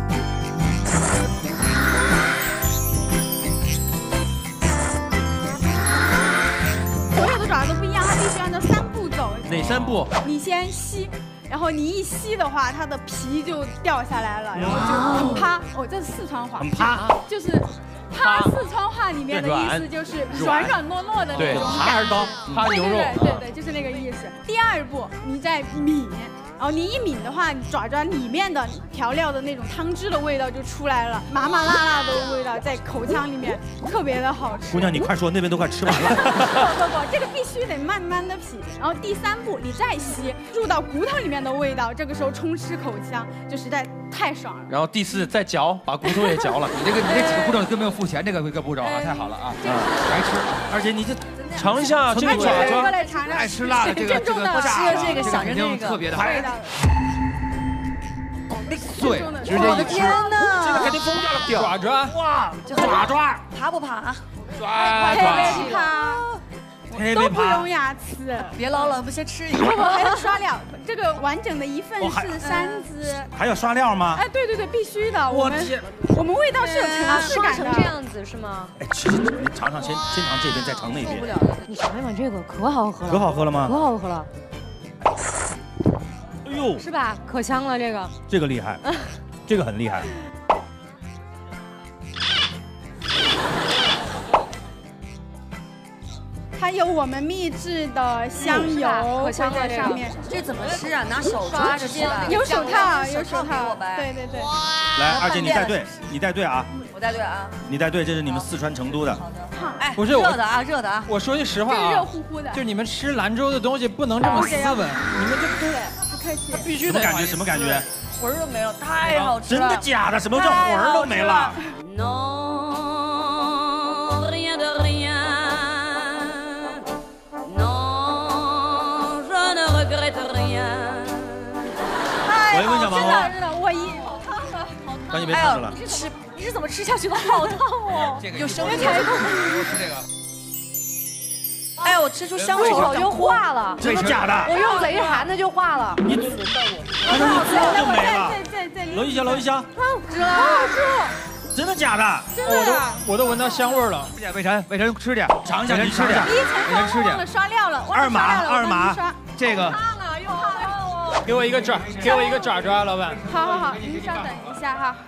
所有的爪都不一样，它必须按照三步走。 哪三步？ 你先吸。然后你一吸的话，它的皮就掉下来了，然后就很趴。哦，这是四川话。 很趴， 就是趴。四川话里面的意思就是软软糯糯的那种感觉。 趴牛肉。 对对对，就是那个意思。第二步，你再抿。然后你一抿的话，爪爪里面的调料的那种汤汁的味道就出来了，麻麻辣辣的味道在口腔里面特别的好吃。 姑娘，你快说，那边都快吃完了。 不不不，这个必须得慢慢的品。然后第三步，你再吸，入到骨头里面的味道，这个时候充斥口腔，就实在太爽了。 然后第四，再嚼，把骨头也嚼了。 你这个你这几个步骤根本没有付钱，这个一个步骤啊，太好了啊，白吃。 而且你这尝一下这个爪爪， 爱吃辣的这个这个吃了这个想着那个特别的味道。 对，直接我的天哪！ 这个肯定疯掉了，爪爪， 哇，爪爪， 爬不爬？ 爪爪， 爬。 都不用牙齿。 别唠了，我们先吃一个。 不不，还要刷料。这个完整的一份是三只。 还要刷料吗？ 哎，对对对，必须的。 我们我们味道是有层次感的。 刷成这样子是吗？ 哎，吃你尝尝，先先尝这边，再尝那边。受不了了，你尝一尝这个，可好喝了。 可好喝了吗？ 可好喝了。 哎呦， 是吧？可香了这个。 这个厉害，这个很厉害。 它有我们秘制的香油会在上面。 这怎么吃啊？拿手抓着吃吧。 有手套，有手套。对对对。 来，二姐你带队，你带队啊！ 我带队啊！ 你带队，这是你们四川成都的。 哎， 不是热的啊，热的啊！ 我说句实话啊， 热乎乎的。 就你们吃兰州的东西不能这么斯文，你们这对，不客气。 必须得。什么感觉？什么感觉？ 魂儿都没了，太好吃了！真的假的？什么叫魂儿都没了？ 喂， 问小毛毛。 真的真的，我一。 赶紧别看着了。 你是吃，你是怎么吃下去的？好烫哦！ 有生命才我吃这个。 哎，我吃出香味手就化了。 真的假的？ 我用贼含的就化了。 你轮到我，你做就没了。 再再揉一下，揉一下。 知道好吃。 真的假的？ 真的。 我都我都闻到香味了。 魏晨，魏晨吃点， 尝一下， 你吃点。 一层忘了刷料了， 二码二码， 这个。 给我一个爪，给我一个爪爪，老板。 好好好，您稍等一下哈。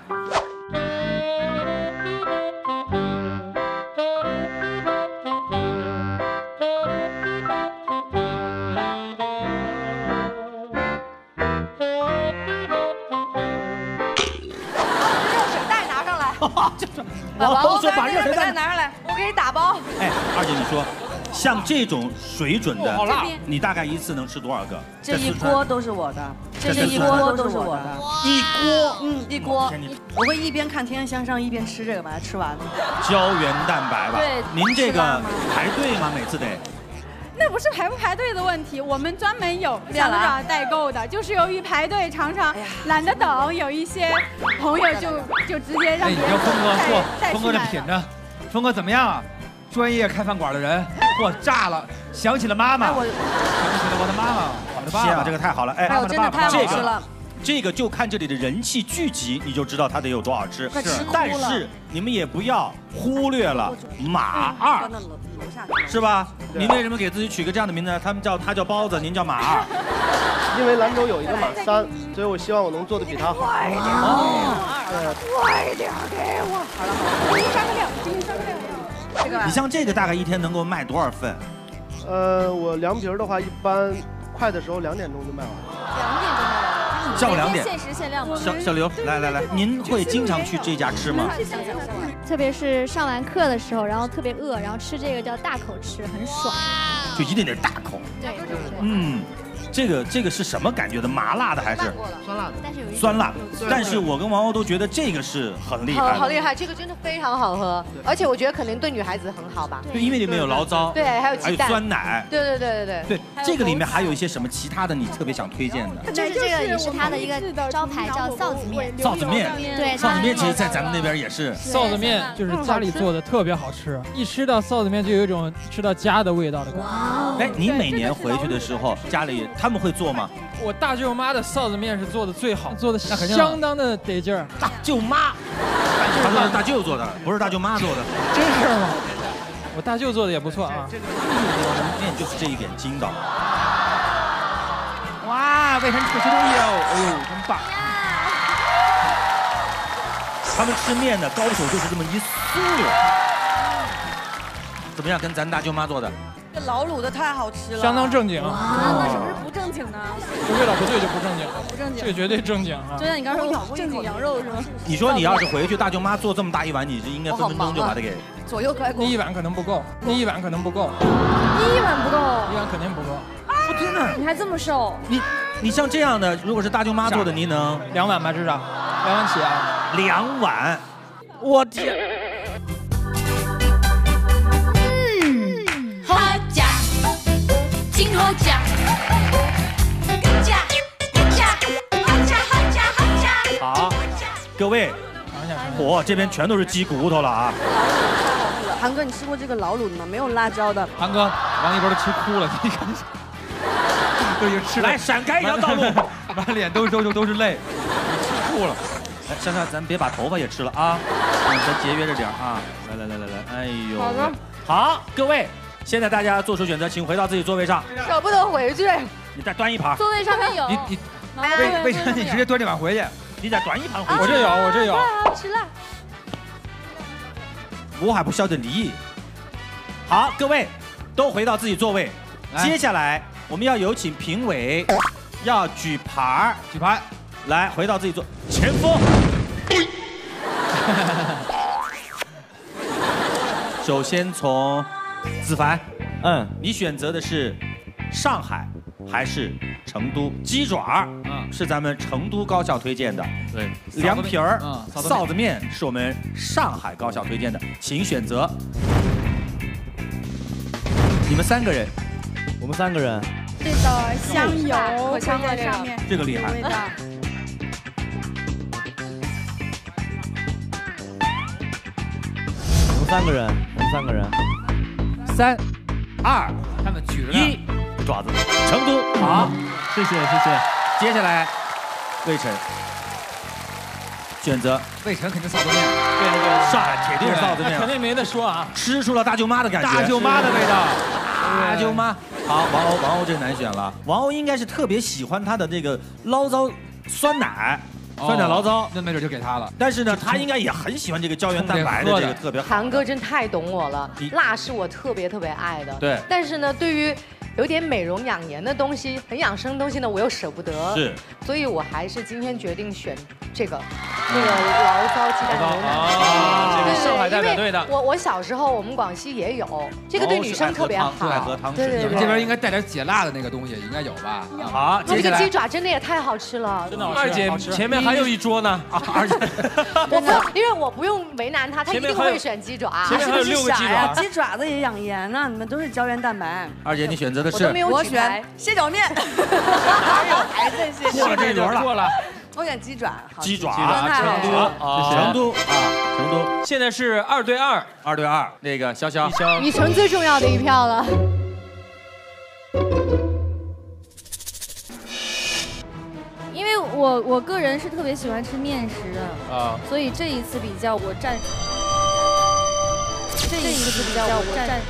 热水袋拿上来。 王后说把热水袋拿上来，我给你打包。 哎，二姐你说。像这种水准的，你大概一次能吃多少个？ 这一锅都是我的，这一锅都是我的， 一锅， 嗯，一锅。我会一边看《天天向上》一边吃这个，把它吃完。 胶原蛋白吧？ 对， 您这个排队吗？每次得？ 那不是排不排队的问题，我们专门有想找代购的，就是由于排队常常懒得等，有一些朋友就就直接让别人峰哥说，峰哥这带品着，峰哥怎么样啊？专业开饭馆的人，嚯，炸了！想起了妈妈，想起了我的妈妈，我的爸爸， 这个太好了，哎， 哎呦，真的太好吃了。 这个就看这里的人气聚集，你就知道它得有多好吃。 是， 但是你们也不要忽略了马二，是吧？您为什么给自己取个这样的名字？他们叫他叫包子，您叫马二。 因为兰州有一个马三，所以我希望我能做的比他好。 哦，快点给我！好了好了，给你上个料，给你上个料。 你像这个大概一天能够卖多少份？ 呃，我凉皮儿的话，一般快的时候两点钟就卖完了。 两点就卖完了， 下午两点。 限时限量吗？ 小小刘，来来来，您会经常去这家吃吗？ 特别是上完课的时候，然后特别饿，然后吃这个叫大口吃，很爽。 就一定得大口。 对对对。 嗯。这个这个是什么感觉的？麻辣的还是酸辣的？ 但是有一酸辣，但是我跟王鸥都觉得这个是很厉害的， 好厉害，这个真的非常好喝，而且我觉得可能对女孩子很好吧。 对，因为里面有醪糟， 对，还有鸡蛋， 还有酸奶， 对对对对对。对，这个里面还有一些什么其他的你特别想推荐的？ 就是这个也是它的一个招牌，叫臊子面。 臊子面， 对， 臊子面其实在咱们那边也是。 臊子面就是家里做的特别好吃，一吃到臊子面就有一种吃到家的味道的感觉。 哎，你每年回去的时候，家里他们会做吗？ 我大舅妈的臊子面是做的最好，做的相当的得劲儿。 大舅妈，他说是大舅做的，不是大舅妈做的， 真是吗？我大舅做的也不错啊。 这个面就是这一点筋道。 哇，魏晨吃东西哦，哎呦，真棒！ 他们吃面的高手就是这么一撕。怎么样？跟咱大舅妈做的？ 这老卤的太好吃了， 相当正经。 啊，那什么是不正经呢？ 味道不对就不正经， 不正经， 这个绝对正经啊！ 就像你刚说正经羊肉是吗？ 你说你要是回去，大舅妈做这么大一碗，你是应该分分钟就把它给左右开锅。 第一碗可能不够，第一碗可能不够， 第一碗不够， 一碗肯定不够。 我天哪！ 你还这么瘦？ 你你像这样的，如果是大舅妈做的，你能两碗吧至少，两碗起啊， 两碗，我天！ 好食，真好食，更加更加好食好食好食。 好，各位，嚯，这边全都是鸡骨头了啊！ 韩哥，你吃过这个老卤的吗？没有辣椒的。 韩哥，王一博都吃哭了，你看，都已经吃来闪开一条道路， 满脸都都都都是泪，吃哭了。 来，珊珊，咱别把头发也吃了啊，咱节约着点啊。来来来来来，哎呦。 好的。 好，各位，现在大家做出选择，请回到自己座位上。 舍不得回去。 你再端一盘。 座位上面有。 你你，为为啥你直接端这碗回去？ 你再端一盘回去。 我这有，我这有。 好吃了。 我还不晓得你。好，各位都回到自己座位。接下来我们要有请评委，要举牌， 举牌， 来回到自己座。前锋。首先从子凡，嗯，你选择的是上海还是成都？鸡爪，嗯，是咱们成都高校推荐的。 对， 凉皮儿， 嗯， 臊子面是我们上海高校推荐的，请选择。你们三个人， 我们三个人， 这个香油会在上面， 这个厉害。 味道。 我们三个人，我们三个人， 三、二、 他们举着一，爪子，成都，好， 谢谢谢谢。 接下来，魏晨，选择魏晨肯定臊子面， 对对对，上海铁定是臊子面， 肯定没得说啊， 吃出了大舅妈的感觉， 大舅妈的味道， 大舅妈。好，王鸥，王鸥这个难选了，王鸥应该是特别喜欢他的这个醪糟酸奶。酸奶醪糟， 那没准就给他了。 但是呢，他应该也很喜欢这个胶原蛋白的这个特别好。 韩哥真太懂我了，辣是我特别特别爱的。 对。 但是呢，对于有点美容养颜的东西，很养生的东西呢，我又舍不得。 是。 所以我还是今天决定选这个，那个醪糟鸡蛋牛奶。 啊，这个上海代表队的。 我我小时候我们广西也有，这个对女生特别好。 爱喝汤对对对。 你们这边应该带点解辣的那个东西，应该有吧？ 好， 那个鸡爪真的也太好吃了。 真的好吃。二姐前面还有一桌呢。 二姐， 我不用，因为我不用为难他，他一定会选鸡爪。 前面还有六个鸡爪。 鸡爪子也养颜呢，你们都是胶原蛋白。 二姐，你选择的是？ 我选蟹脚面。还有还剩蟹脚面。 过了这一轮了。 过了。 我选鸡爪。 鸡爪， 成都， 成都啊，成都。 现在是二对二， 二对二。那个潇潇， 你成最重要的一票了。 因为我我个人是特别喜欢吃面食的啊， 所以这一次比较我站，这一次比较我站，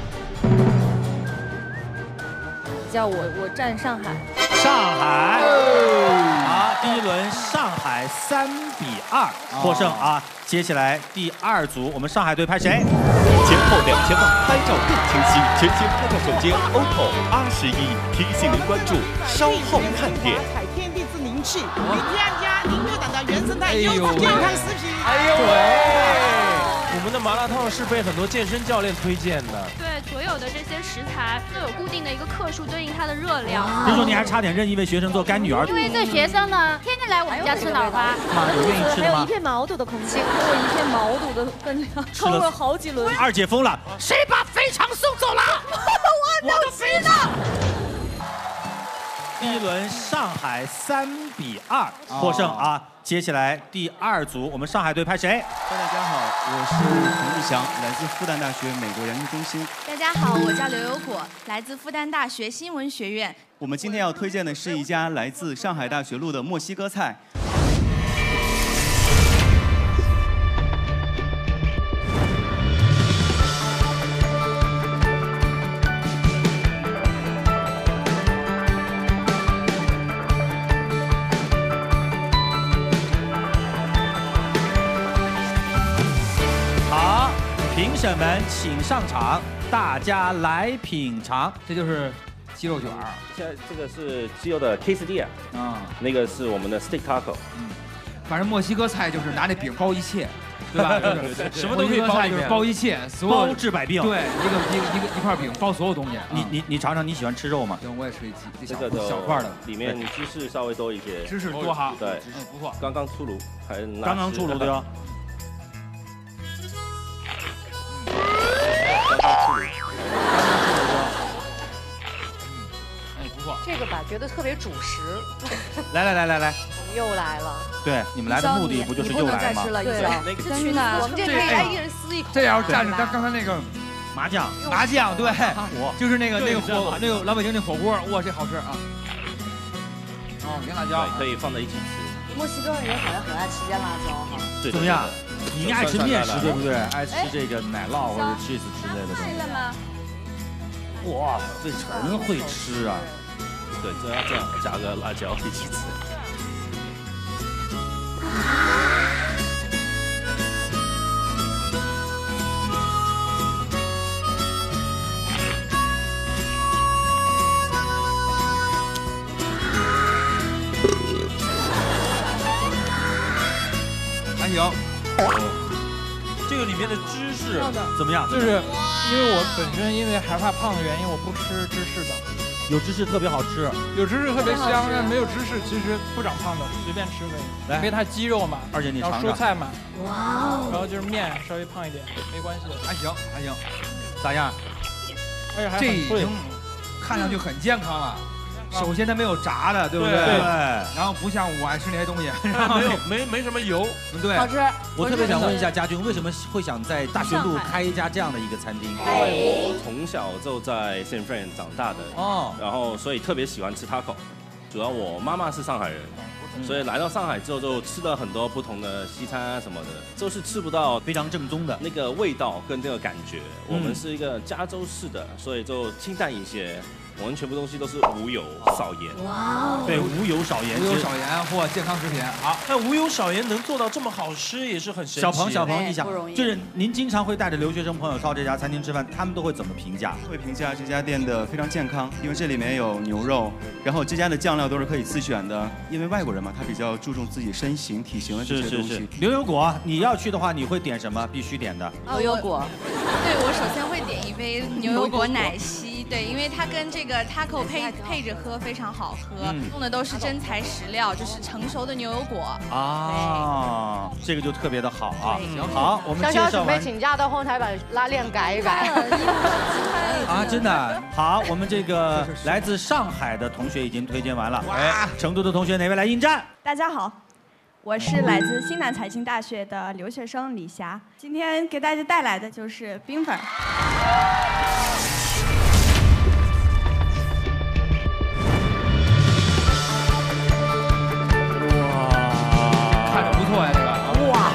比较我我站上海。 上海，好，第一轮上海三比二获胜啊！接下来第二组，我们上海队派谁？ 前后两千万，拍照更清晰。全新拍照手机 O P P O R 十一，提醒您关注，稍后看点。 彩天地之灵气，明天家您就等着原生态优质健康食品。 哎呦喂！我们的麻辣烫是被很多健身教练推荐的。 对，所有的这些食材都有固定的一个克数，对应它的热量。 听说你还差点认一位学生做干女儿。 因为这学生呢，天天来我们家吃脑花， 有愿意吃的吗？ 还有一片毛肚的空气，还有一片毛肚的分量，抽了好几轮。 二姐疯了， 谁把肥肠送走了？我都知道。 第一轮上海三比二获胜啊！接下来第二组，我们上海队派谁？ 大家好，我是洪日翔，来自复旦大学美国研究中心。 大家好，我叫刘有果，来自复旦大学新闻学院。 我们今天要推荐的是一家来自上海大学路的墨西哥菜。 评审们请上场，大家来品尝。 这就是鸡肉卷儿， 现在这个是鸡肉的 quesadilla 啊，那个是我们的 steak taco。 嗯，反正墨西哥菜就是拿那饼包一切，对吧？ 什么都可以包里面， 包一切， 包治百病。 对，一个一个一个一块饼包所有东西。 你你你尝尝，你喜欢吃肉吗？ 行，我也吃一鸡， 这个的小块的， 里面芝士稍微多一些， 芝士多哈。 对， 嗯，不错。 刚刚出炉，还刚刚出炉的哟。 哎，不错。 这个吧，觉得特别主食。 来来来来来， 又来了。 对，你们来的目的不就是又来吗？ 对，真的，我们这可以来一人撕一口。 这要站着刚刚才那个麻酱， 麻酱对，就是那个那个火那个老北京那火锅，哇，这好吃啊！哦，盐辣椒可以放在一起吃。 墨西哥人好像很爱吃腌辣椒哈。 怎么样？你爱吃面食对不对？爱吃这个奶酪或者 cheese 之类的东西。 吗？ 哇，这真会吃啊！ 对，就要这样加个辣椒一起吃。 还行。 这个里面的芝士怎么样？ 就是因为我本身因为害怕胖的原因，我不吃芝士的。 有芝士特别好吃， 有芝士特别香，但没有芝士其实不长胖的，随便吃可以。 来， 因为它鸡肉嘛， 而且你尝尝然后蔬菜嘛， 哇， 然后就是面稍微胖一点，没关系， 还行还行。 咋样？ 而且还这很脆已经看上去很健康了。首先它没有炸的，对不对？ 对。 然后不像我爱吃那些东西， 然后没有没没什么油， 对。 好吃。 我特别想问一下家军，为什么会想在大学路开一家这样的一个餐厅？ 因为我从小就在 San Fran 长大的哦， 然后所以特别喜欢吃 taco。主要我妈妈是上海人，所以来到上海之后就吃了很多不同的西餐啊什么的，就是吃不到非常正宗的那个味道跟这个感觉。我们是一个加州式的，所以就清淡一些。我们全部东西都是无油少盐。 哇， 对，无油少盐， 无油少盐或健康食品。好， 那无油少盐能做到这么好吃，也是很神奇。 小鹏，小鹏，你想， 不容易就是您经常会带着留学生朋友到这家餐厅吃饭，他们都会怎么评价？ 会评价这家店的非常健康，因为这里面有牛肉，然后这家的酱料都是可以自选的。因为外国人嘛，他比较注重自己身形、体型的这些东西。 牛油果，你要去的话，你会点什么？必须点的牛油果。 对，我首先会点一杯牛油果奶昔，对，因为它跟这个 taco 配配着喝非常好喝， 嗯用的都是真材实料，就是成熟的牛油果。 啊，这个就特别的好啊。好，我们潇介绍完潇准备请假到后台把拉链改一改。 啊，真的好，我们这个来自上海的同学已经推荐完了。哎，成都的同学哪位来应战？ 大家好，我是来自西南财经大学的留学生李霞，今天给大家带来的就是冰粉。 看着不错呀，这个。哇！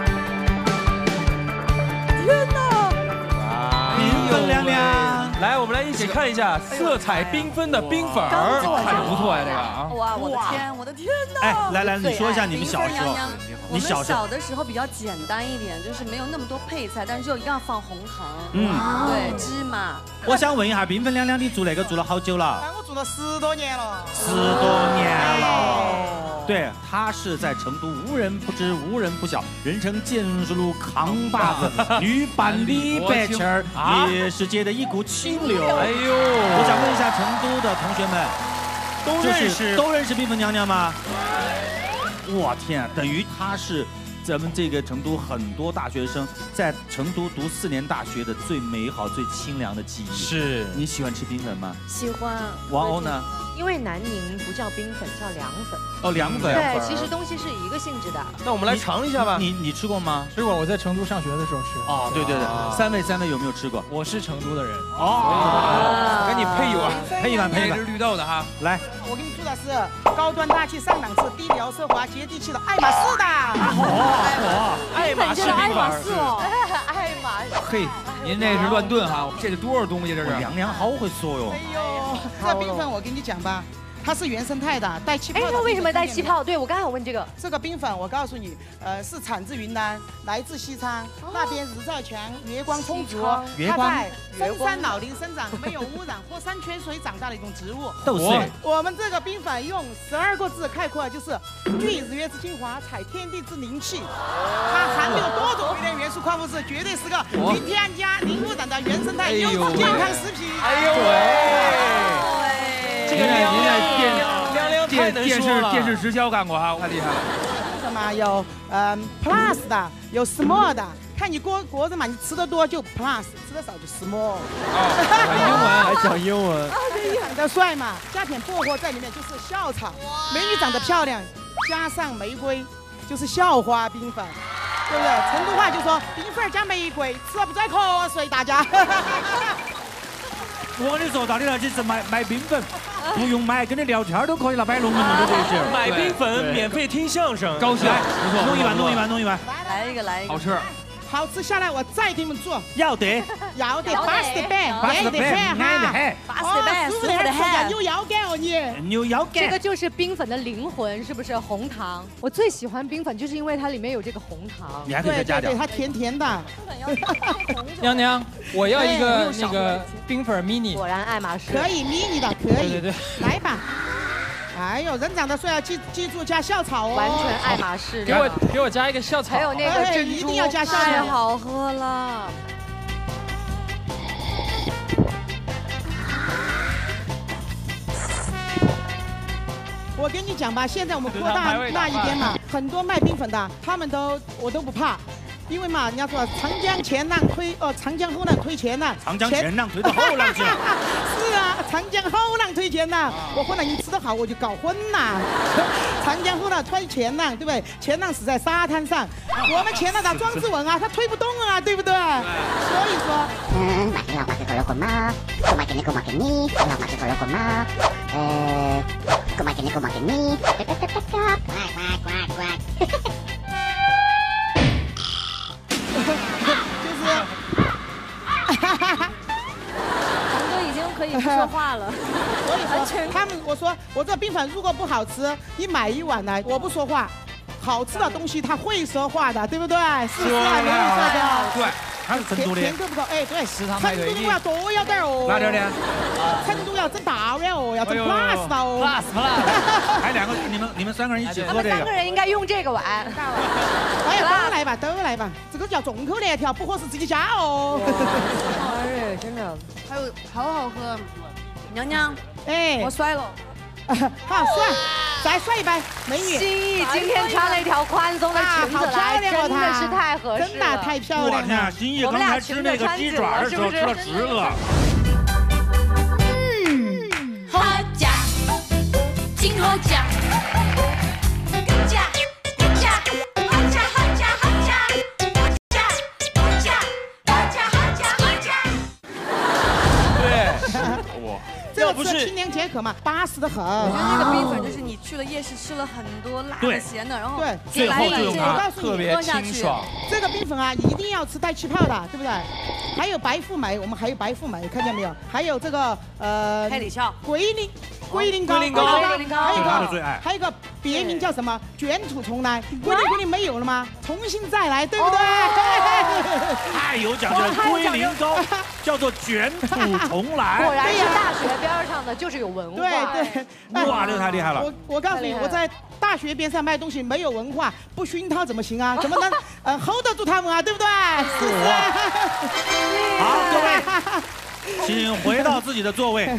天哪！ 缤纷亮亮。 来，我们来一起看一下色彩缤纷的冰粉儿， 看着不错呀，这个啊。 哇，我的天，我的天哪！ 哎，来来，你说一下你们小时候。 我们小的时候比较简单一点，就是没有那么多配菜，但是就一定要放红糖， 嗯， 对，芝麻。 我想问一下，缤纷亮亮，你做那个做了好久了？ 我做了十多年了。 十多年了。对，他是在成都无人不知、无人不晓，人称建筑路扛把子、女版李白气儿，也是界的一股清流。哎呦，我想问一下成都的同学们， 都认识都认识缤纷娘娘吗？我天，等于他是咱们这个成都很多大学生在成都读四年大学的最美好、最清凉的记忆。 是， 你喜欢吃冰粉吗？ 喜欢。 王鸥呢？ 因为南宁不叫冰粉，叫凉粉。 哦，凉粉。 对，其实东西是一个性质的。 那我们来尝一下吧。 你你吃过吗？ 吃过，我在成都上学的时候吃。 哦，对对对，三位三位有没有吃过？ 我是成都的人。 哦，给你配一碗， 配一碗，配一碗。 是绿豆的哈。 来， 我给你做的是高端大气上档次、低调奢华、接地气的爱马仕的。 好， 爱马仕冰粉哦， 爱马仕。 嘿，您这是乱炖哈，这是多少东西这是？ 娘娘好会说哟。 哎呦，这冰粉我跟你讲吧。它是原生态的，带气泡的。 哎，它为什么带气泡？对，我刚才有问这个。 这个冰粉，我告诉你，呃，是产自云南，来自西昌，那边日照强，月光充足，它在深山老林生长，没有污染或山泉水长大的一种植物。 豆豉。 我们这个冰粉用十二个字概括，就是聚日月之精华，采天地之灵气。它含有多种微量元素矿物质，绝对是个零添加、零污染的原生态优质健康食品。 哎呦喂！这个亮亮电亮亮太能电说了。 视电视直销干过哈，太厉害了。 什么有嗯 plus 的，有 small 的，看你锅锅子嘛，你吃的多就 plus， 吃的少就 small。 英文还讲英文。 长得帅嘛，加点薄荷在里面就是校草。美女长得漂亮， 加上玫瑰，就是校花冰粉，对不对？成都话就说冰粉加玫瑰，吃了不拽瞌睡，大家。 我跟你说，到底那就是买买冰粉，不用买，跟你聊天都可以了，摆龙门阵的这些。 买冰粉免费听相声， 高兴，不错，弄一碗，弄一碗，弄一碗， 来一个，来一个， 好吃。 好吃下来，我再给你们做。 要得， 要得，巴适得板， 巴适得板，安得很， 巴适得板，舒服得很。 扭腰杆哦你， 扭腰杆。 这个就是冰粉的灵魂，是不是？红糖，我最喜欢冰粉，就是因为它里面有这个红糖。 你还可以再加点， 对对，它甜甜的。 娘娘，我要一个那个冰粉 mini。 果然爱马仕。 可以 mini 的，可以。 对对对， 来吧。哎呦，人长得帅要记记住加校草哦， 完全爱马仕。 给我给我加一个校草， 还有那个珍珠， 一定要加校草， 太好喝了。 我跟你讲吧，现在我们科大那一边嘛，很多卖冰粉的，他们都我都不怕。因为嘛，人家说长江前浪推，哦，长江后浪推前浪。 长江前浪推到后浪去了。 是啊，长江后浪推前浪。我后来你吃得好，我就搞混了。长江后浪推前浪，对不对？前浪死在沙滩上，我们前浪打庄子文啊，他推不动啊，对不对？所以说， 嗯，马上要马上搞了混吗？够买给你，够买给你，要马上搞了混吗？呃，够买给你，够买给你，呱呱呱呱呱呱呱呱。 就是， 强哥已经可以不说话了。 所以说，他们我说我这冰粉如果不好吃，你买一碗来，我不说话。好吃的东西他会说话的，对不对？是不是啊？没有错的。 对，还是成都的。 甜度不够，哎，对， 食堂成都的要多要点哦。 哪点的？ 成都要整大碗哦，要整 plus 的哦。 plus plus。还两个，你们你们三个人一起喝这个。 三个人应该用这个碗。 哎呀，都来吧，都来吧，这个叫重口链条，不合适自己加哦。 哎，真的， 还有好好喝。娘娘， 哎， 我摔了。 好帅，再帅一杯，美女。 心意今天穿了一条宽松的裙子来，真的是太合适了， 真的太漂亮了。 心意刚才吃那个鸡爪的时候吃了十个。 嗯，好吃，真好吃。 这个是清凉解渴嘛，巴适的很。 我觉得那个冰粉就是你去了夜市吃了很多辣的、咸的，然后对， 最后就用它， 特别清爽。 这个冰粉啊，一定要吃带气泡的，对不对？还有白富美，我们还有白富美，看见没有？还有这个呃， 黑李翘、 龟苓。龟苓膏， 龟苓膏， 还有一个，还有一个别名叫什么？卷土重来。龟苓龟苓没有了吗？重新再来，对不对？ 太有讲究了，龟苓膏叫做卷土重来。 果然是大学边上的，就是有文化。 对对， 哇，这个太厉害了。 我我告诉你，我在大学边上卖东西，没有文化，不熏陶怎么行啊？怎么能呃 hold 得住他们啊？对不对？是不是？ 好，各位，请回到自己的座位。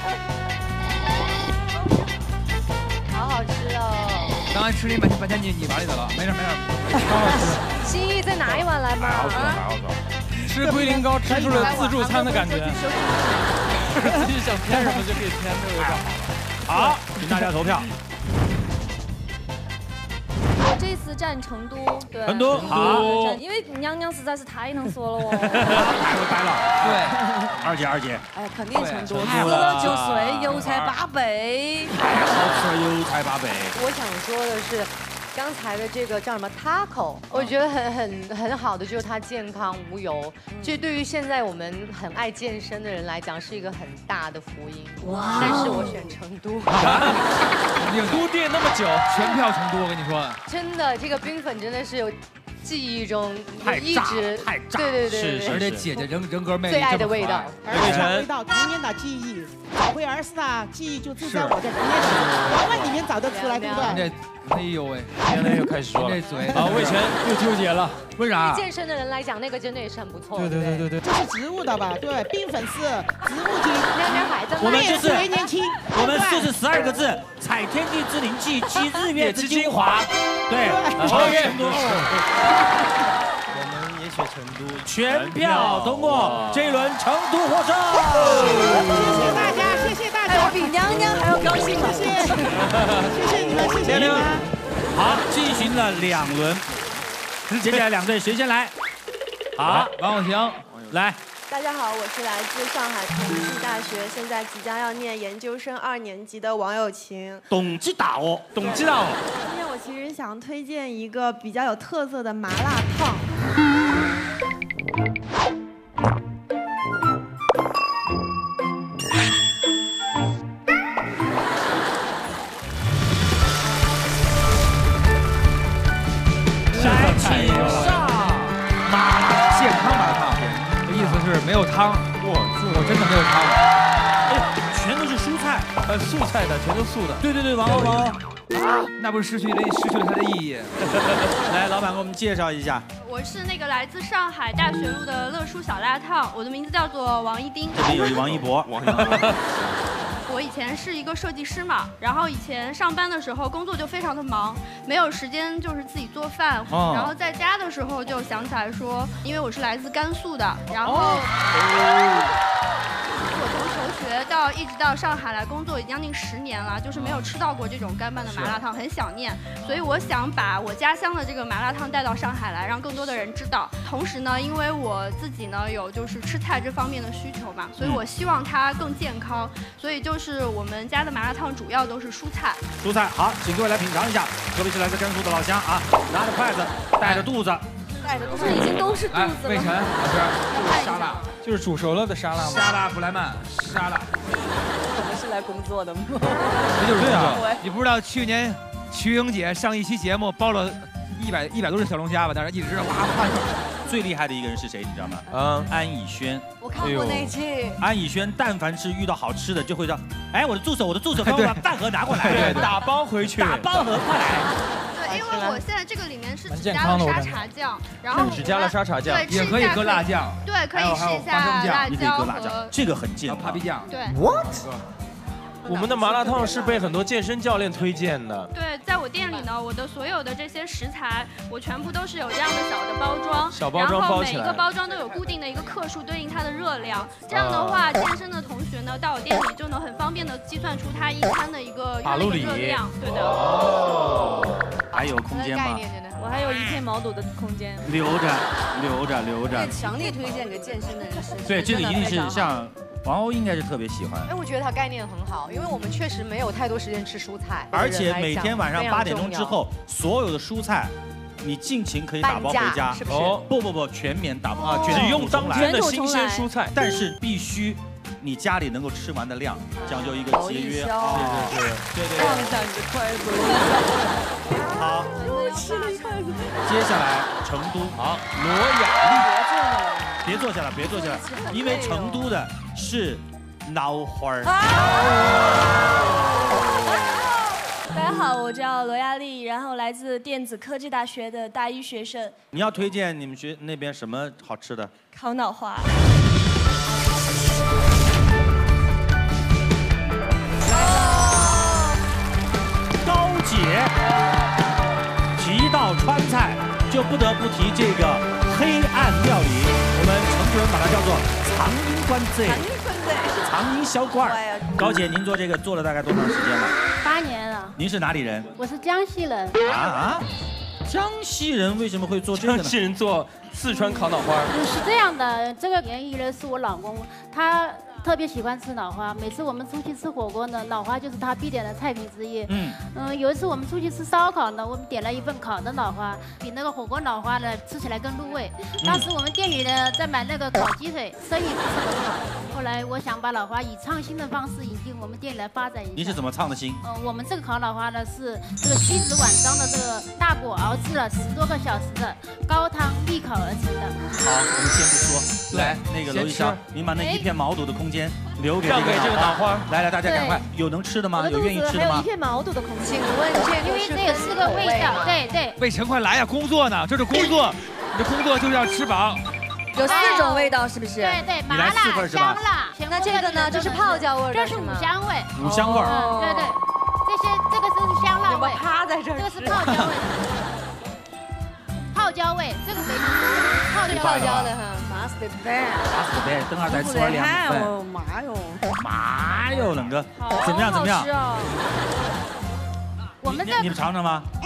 好好吃哦！ 刚才吃了半天半天，你你哪里的了？没事没事， 好好吃。 心意再拿一碗来吧。 好吃，好吃。 吃龟苓膏吃出了自助餐的感觉。自己想添什么就可以添，这个味道。 好，请大家投票。 我这次站成都，对， 成都好， 因为娘娘实在是太能说了哦， 太会掰了。 对， 二姐二姐， 哎，肯定成都，吃了就睡，油菜八倍， 太好吃了，油菜八倍。 我想说的是。刚才的这个叫什么 taco， 我觉得很很很好的，就是它健康无油，这对于现在我们很爱健身的人来讲是一个很大的福音。哇！但是我选成都。 都店那么久，全票成都，我跟你说。 真的，这个冰粉真的是有记忆中一直太炸， 对对对是，而且姐姐人人格魅力最爱的味道， 儿时的味道，童年的记忆，找回儿时的记忆就就在我的童年娃娃里面找得出来，对不对？ 哎呦喂， 现在又开始说了， 啊，魏晨又纠结了， 为啥？ 健身的人来讲，那个真的也是很不错。 对对对对对， 这是植物的吧？对，冰粉是植物精， 娘娘还在我们就是越年轻， 我们四十十二个字：采天地之灵气，集日月之精华。对，好，成都。 我们也选成都， 全票通过，这一轮成都获胜。 谢谢大家，谢谢大家， 我比娘娘还要高兴， 谢谢，谢谢你们，谢谢你们。 好，进行了两轮，接下来两队谁先来？好，王永晴，来。 大家好，我是来自上海同济大学，现在即将要念研究生二年级的王友晴。 董知道哦，董知道。 今天我其实想推荐一个比较有特色的麻辣烫。 山青上麻辣健康麻辣烫，意思是没有汤。我我真的没有汤。 哎，全都是蔬菜， 呃，素菜的，全都素的。 对对对，王王王。 啊，那不是失去了失去了它的意义。 来，老板给我们介绍一下。 我是那个来自上海大学路的乐舒小辣烫，我的名字叫做王一丁。 这边有一王一博，王一博。 我以前是一个设计师嘛，然后以前上班的时候工作就非常的忙，没有时间就是自己做饭， 哦、 然后在家的时候就想起来说，因为我是来自甘肃的，然后。 哦我从求学到一直到上海来工作，已经将近十年了，就是没有吃到过这种干拌的麻辣烫，很想念。所以我想把我家乡的这个麻辣烫带到上海来，让更多的人知道。同时呢，因为我自己呢有就是吃菜这方面的需求嘛，所以我希望它更健康。所以就是我们家的麻辣烫主要都是蔬菜。 蔬菜好，请各位来品尝一下，特别是来自甘肃的老乡啊，拿着筷子，带着肚子。 带着肚子已经都是肚子了。 魏晨老师，沙拉。 就是煮熟了的沙拉吗？ 沙拉布莱曼沙拉。 我们是来工作的吗？ 这就是工作。你不知道去年瞿颖姐上一期节目包了一百一百多只小龙虾吧？但是一直哇哇。 最厉害的一个人是谁？你知道吗？嗯，安以轩。 我看过那一期。 安以轩，但凡是遇到好吃的，就会说：“哎，我的助手，我的助手，帮我把饭盒拿过来。” 对，打包回去。 打包盒，快来。 对，因为我现在这个里面是只加了沙茶酱，然后只加了沙茶酱， 也可以搁辣酱。 对，可以试一下辣椒和这个很健康。 帕皮酱。 对。 What？ 我们的麻辣烫是被很多健身教练推荐的。 对，在我店里呢，我的所有的这些食材，我全部都是有这样的小的包装， 小包装包起来， 然后每一个包装都有固定的一个克数，对应它的热量。这样的话，健身的同学呢，到我店里就能很方便的计算出他一餐的一个卡路里热量。对的。 哦。还有空间吗？ 我还有一片毛肚的空间。 留着，留着，留着。 强烈推荐给健身的人士。 对，这个一定是像。王鸥应该是特别喜欢， 哎，我觉得它概念很好，因为我们确实没有太多时间吃蔬菜， 而且每天晚上八点钟之后，所有的蔬菜，你尽情可以打包回家， 是不是？ 不不不，全免打包啊， 只用当天的新鲜蔬菜， 但是必须你家里能够吃完的量，讲究一个节约。 对对对对对。 放下你的筷子。 好。 又吃了一筷子。 接下来成都，好，罗雅丽。别坐下了，别坐下了，因为成都的是脑花儿。 大家好，我叫罗亚丽，然后来自电子科技大学的大一学生。 你要推荐你们学那边什么好吃的？ 烤脑花。 高姐提到川菜，就不得不提这个黑暗料理。我们成都人把它叫做苍蝇馆子， 苍蝇馆子， 苍蝇小馆儿。高姐，您做这个做了大概多长时间了？ 八年了。 您是哪里人？ 我是江西人。 啊啊！江西人为什么会做这个呢？ 江西人做四川烤脑花。 是这样的，这个原因呢是我老公，他特别喜欢吃脑花，每次我们出去吃火锅呢，脑花就是他必点的菜品之一。嗯嗯，有一次我们出去吃烧烤呢，我们点了一份烤的脑花，比那个火锅脑花呢吃起来更入味。当时我们店里呢在买那个烤鸡腿，生意不是很好。后来我想把脑花以创新的方式引进我们店里来发展一下。 您是怎么创的新？ 嗯、呃，我们这个烤脑花呢是这个西子晚上的这个大果熬制了十多个小时的高汤秘烤而成的。 好，我们先不说，来那个娄医生，您把那一片毛肚的空间留给这个脑花。来来，大家赶快，有能吃的吗？有愿意吃的吗？ 还有一片毛肚的空间。 请问这个因为这也是个味道，对对。 魏晨，快来呀，工作呢，这是工作，你的工作就是要吃饱。 有四种味道，是不是？ 对对，麻辣、香辣。 那这个呢？这是泡椒味， 这是五香味。 五香味。 嗯，对对，这些这个是香辣味。 趴在这儿。 这个是泡椒味。泡椒味，这个没泡椒泡椒的哈。麻死的白， 麻死的白，等下再吃碗凉粉。 麻哟， 麻哟，冷哥，怎么样？怎么样？ 我们这你们尝尝吗？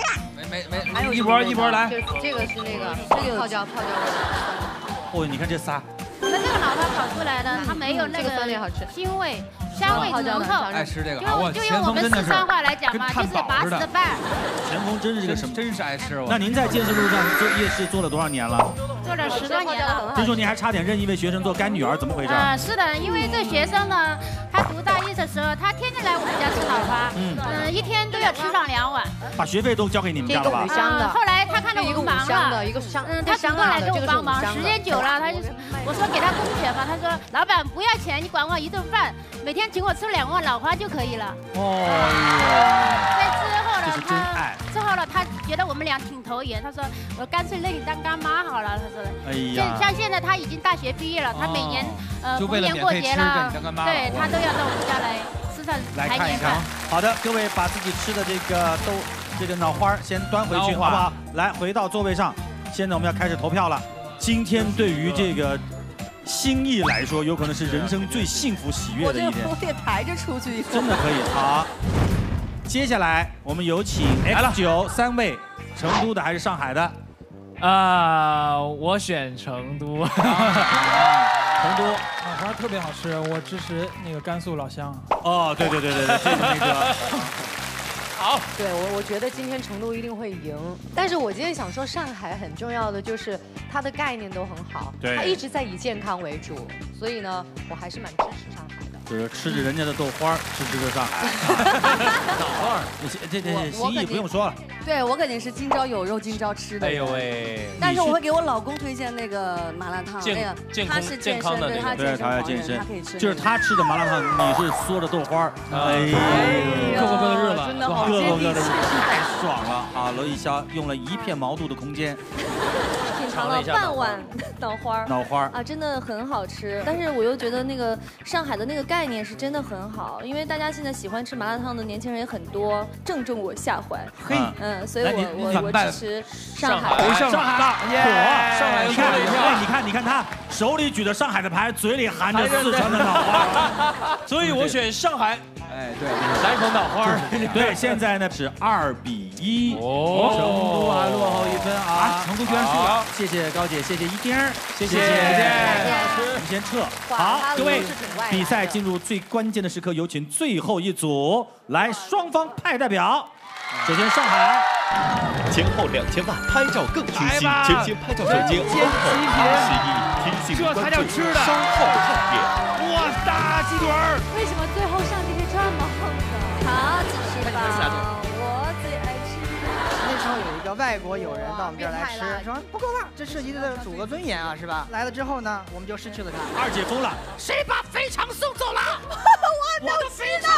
没没还有一波一波来。 就这个是那个这个泡椒泡椒味的。 哦，你看这仨。 那这个老汤烤出来的，它没有那个腥味，香味浓厚。 爱吃这个， 就就用我们四川话来讲嘛，就是把屎的拌。 前锋真是这个什么？ 真是爱吃。 那您在建设路上做夜市做了多少年了？ 做了十多年了。 听说您还差点认一位学生做干女儿，怎么回事？ 啊，是的，因为这学生呢，他读大一的时候，他天天来我们家吃脑花，嗯，嗯，一天都要吃上两碗。 把学费都交给你们家了吧？ 嗯，后来他看到我们忙了， 一个香嗯，他主动来给我帮忙，时间久了，他就我说给他工钱吧，他说老板不要钱，你管我一顿饭，每天请我吃两碗脑花就可以了。哦。在之后呢，他之后呢，他觉得我们俩挺投缘，他说我干脆认你当干妈好了，他说。哎呀。像现在他已经大学毕业了，他每年呃逢年过节了，对他都要到我们家来吃上排年饭。 好的，各位把自己吃的这个都这个脑花先端回去，好不好？来，回到座位上。现在我们要开始投票了。今天对于这个心意来说，有可能是人生最幸福喜悦的一天。 我得抬着出去。 真的可以。好，接下来我们有请 X 九三位，成都的还是上海的？ 啊，我选成都。 成都脑花特别好吃，我支持那个甘肃老乡。 哦，对对对对对，这个那个。 好，对我我觉得今天成都一定会赢，但是我今天想说上海很重要的就是它的概念都很好， 对， 它一直在以健康为主，所以呢，我还是蛮支持上海的。 就是吃着人家的豆花，支持着上海。脑花，这这这心意不用说了。 对我肯定是今朝有肉今朝吃的。 哎呦喂！ 但是我会给我老公推荐那个麻辣烫，那个他是健身，对他健身他要健身， 他可以吃。 就是他吃的麻辣烫，你是嗦着豆花。哎呀， 各过各的日子， 真的好各过各的日子，太爽了啊！罗艺潇用了一片毛肚的空间。 品尝了半碗脑花， 脑花啊，真的很好吃。但是我又觉得那个上海的那个概念是真的很好，因为大家现在喜欢吃麻辣烫的年轻人也很多，正中我下怀。嘿，嗯，所以我我我支持上海。 上海， 火，上海你看，哎，你看，你看他手里举着上海的牌，嘴里含着四川的脑花， 所以我选上海。 哎，对， 来一口脑花。 对，现在呢是二比一，哦，成都还落后一分啊，成都居然输了。谢谢高姐，谢谢一丁， 谢谢，谢谢。我们先撤。好，各位，比赛进入最关键的时刻，有请最后一组，来双方派代表。首先上海， 前后两千万，拍照更贴心，全新拍照手机 O P P O 十一，提醒关注，稍后看点。 哇，大鸡腿儿！ 为什么最后上这些这么好的？好，继续吧。我最爱吃。 那时候有一个外国友人到我们这儿来吃，说不够辣，这涉及的祖国尊严啊，是吧？来了之后呢，我们就失去了他。 二姐疯了， 谁把肥肠送走了？我的肥呢？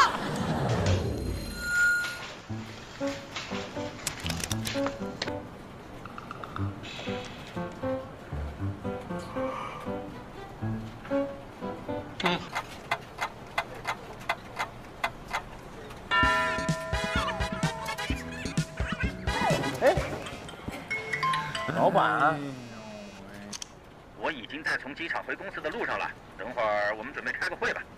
哎，老板，我已经在从机场回公司的路上了，等会儿我们准备开个会吧。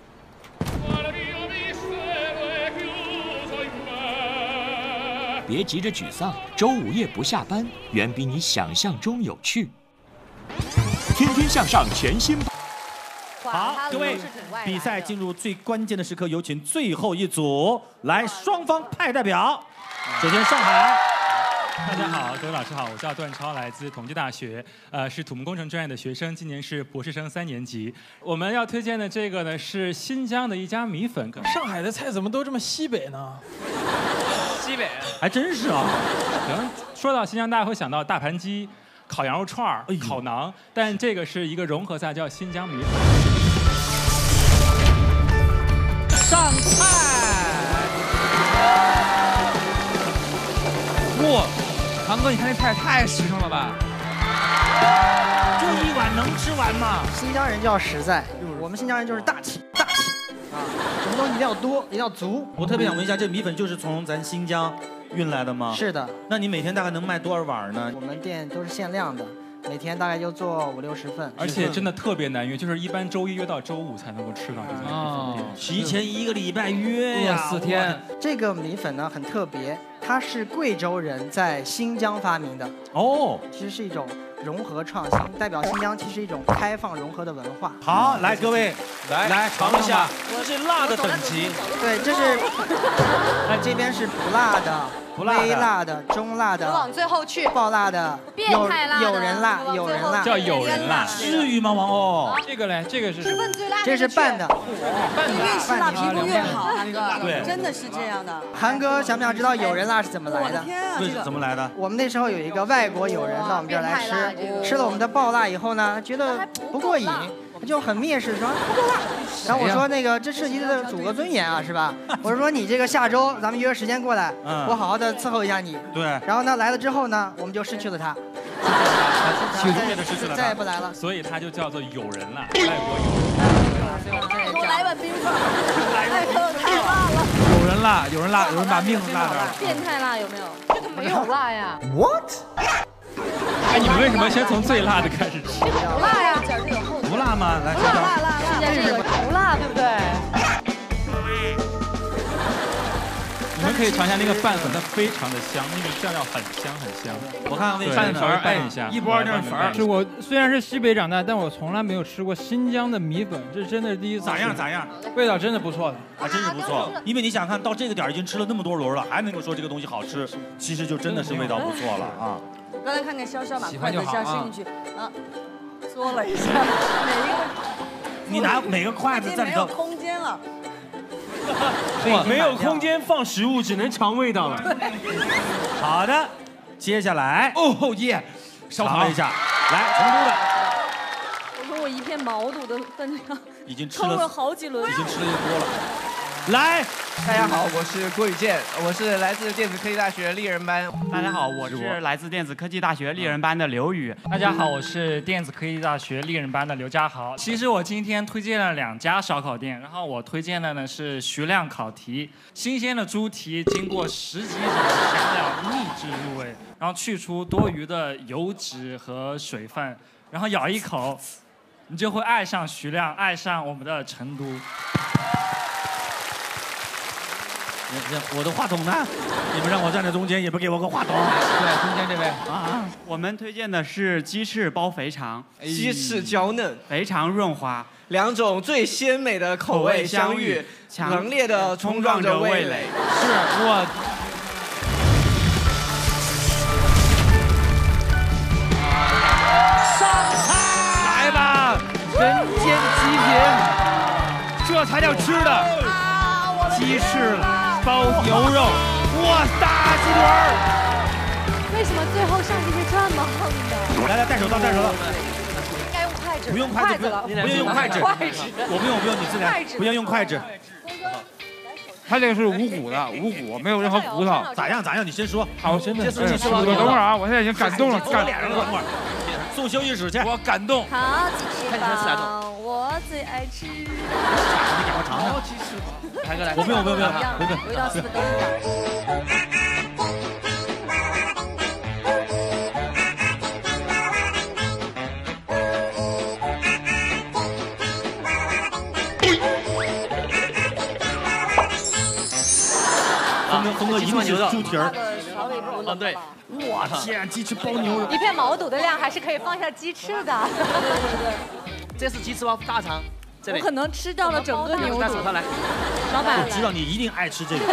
别急着沮丧，周五夜不下班，远比你想象中有趣。天天向上全新。 好，各位，比赛进入最关键的时刻，有请最后一组，来双方派代表。首先上海。 大家好，各位老师好，我叫段超，来自同济大学，呃，是土木工程专业的学生，今年是博士生三年级。我们要推荐的这个呢是新疆的一家米粉。 上海的菜怎么都这么西北呢？ 西北还真是啊。 可能说到新疆，大家会想到大盘鸡、烤羊肉串儿、烤馕，但这个是一个融合菜，叫新疆米粉。 上菜。 哇！堂哥，你看这菜太实诚了吧！ 就一碗能吃完吗？ 新疆人就要实在，我们新疆人就是大气，大气啊！什么东西一定要多，一定要足。 我特别想问一下，这米粉就是从咱新疆运来的吗？ 是的。 那你每天大概能卖多少碗呢？ 我们店都是限量的，每天大概就做五六十份。 而且真的特别难约，就是一般周一约到周五才能够吃到这家米粉店。 提前一个礼拜约呀， 四天。 这个米粉呢很特别。 它是贵州人在新疆发明的。 哦， 其实是一种融合创新，代表新疆其实一种开放融合的文化。 好，来各位， 来来尝一下， 这是辣的等级。 对，这是，那这边是不辣的。 不辣的、 微辣的、中辣的， 往最后去， 爆辣的， 变态辣的， 有人辣，有人辣， 叫有人辣， 至于吗，王鸥？ 这个嘞，这个是什么？ 这是拌的， 拌的， 越是辣皮肤越好，韩哥， 对， 真的是这样的。 韩哥想不想知道有人辣是怎么来的？ 我的天啊，这个怎么来的？ 我们那时候有一个外国友人到我们这儿来吃，吃了我们的爆辣以后呢，觉得不过瘾。就很蔑视说不够辣，然后我说那个这涉及的祖国尊严啊，是吧？我是说你这个下周咱们约个时间过来，我好好的伺候一下你。 对。 然后呢来了之后呢，我们就失去了他，再也不来了。 所以他就叫做有人辣，外国友人。 给我来一碗冰粉，哎呦太辣了。 有人辣，有人辣，有人把命辣这儿了。 变态辣有没有？ 这个没有辣呀。 What？ 哎，你们为什么先从最辣的开始吃？ 不辣呀， 不辣吗？来， 辣辣辣辣，这个不辣，对不对？ 你们可以尝一下那个拌粉，它非常的香，那个酱料很香很香。 我看看那拌粉拌一下， 一波那粉儿。是我虽然是西北长大，但我从来没有吃过新疆的米粉，这真的是第一次。 咋样？咋样？ 味道真的不错的， 还真是不错。因为你想看到这个点已经吃了那么多轮了，还能够说这个东西好吃，其实就真的是味道不错了啊。 刚才看见潇潇把筷子这样伸进去，啊，缩了一下，每一个， 你拿每个筷子在里头， 没有空间了， 没有空间放食物，只能尝味道了。 好的，接下来哦耶， 尝了一下，来成都的， 我说我一片毛肚都在那样， 已经吃了了好几轮， 已经吃了一锅了。 来， 大家好，我是郭宇健，我是来自电子科技大学丽人班。 大家好，我是来自电子科技大学丽人班的刘宇。大家好，我是电子科技大学丽人班的刘家豪。其实我今天推荐了两家烧烤店，然后我推荐的呢是徐亮烤蹄，新鲜的猪蹄经过十几种香料秘制入味，然后去除多余的油脂和水分，然后咬一口，你就会爱上徐亮，爱上我们的成都。 我的话筒呢？你们让我站在中间，也不给我个话筒。 对，中间这位啊。我们推荐的是鸡翅包肥肠， 鸡翅娇嫩， 肥肠润滑， 两种最鲜美的口味相遇，强烈的冲撞着味蕾。 是我。 上菜！来吧，人间极品，这才叫吃的。鸡翅。 包牛肉，哇，大鸡腿儿！ 为什么最后上这些这么横的？ 来来，戴手套，戴手套。 应该用筷子。 不用筷子，不用用筷子。我不用，我不用，你自然。不要用筷子。 他这个是无骨的，无骨，没有任何骨头。 咋样？咋样？你先说。 好，真的。等会儿啊，我现在已经感动了，感脸上了。等会儿。送休息室去。 我感动。 好，鸡翅堡，我最爱吃。 你赶快尝尝。鸡翅堡。 来个来，我不用，我不用，不用，不用， 味道是不是都一样？ 峰哥，峰哥一定是猪蹄儿。 哦，对。 我天，鸡翅包牛肉。 一片毛肚的量还是可以放下鸡翅的。 对对对， 这是鸡翅包大肠。 我可能吃掉了整个牛肚。 来， 老板， 我知道你一定爱吃这个。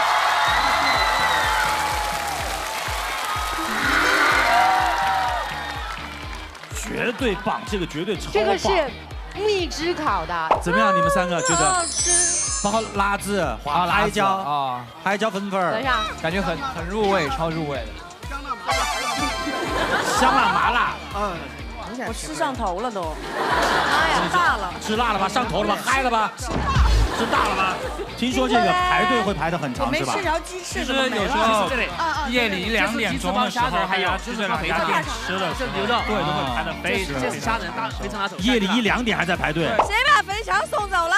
绝对棒，这个绝对超棒。 这个是蜜汁烤的。 怎么样？你们三个觉得？ 好吃。 包括辣子、花海椒啊， 海椒粉粉。 等一下， 感觉很很入味，超入味的。 香辣麻辣。 嗯。 我吃上头了都，妈呀，大了， 吃辣了吧？上头了吧？嗨了吧？吃大了吧？听说这个排队会排得很长，是吧？ 没吃着鸡翅， 其实有时候夜里两点钟的时候，还有去这两家店吃的时候，对，都会排得非常非常长。 夜里一两点还在排队。 谁把肥肠送走了？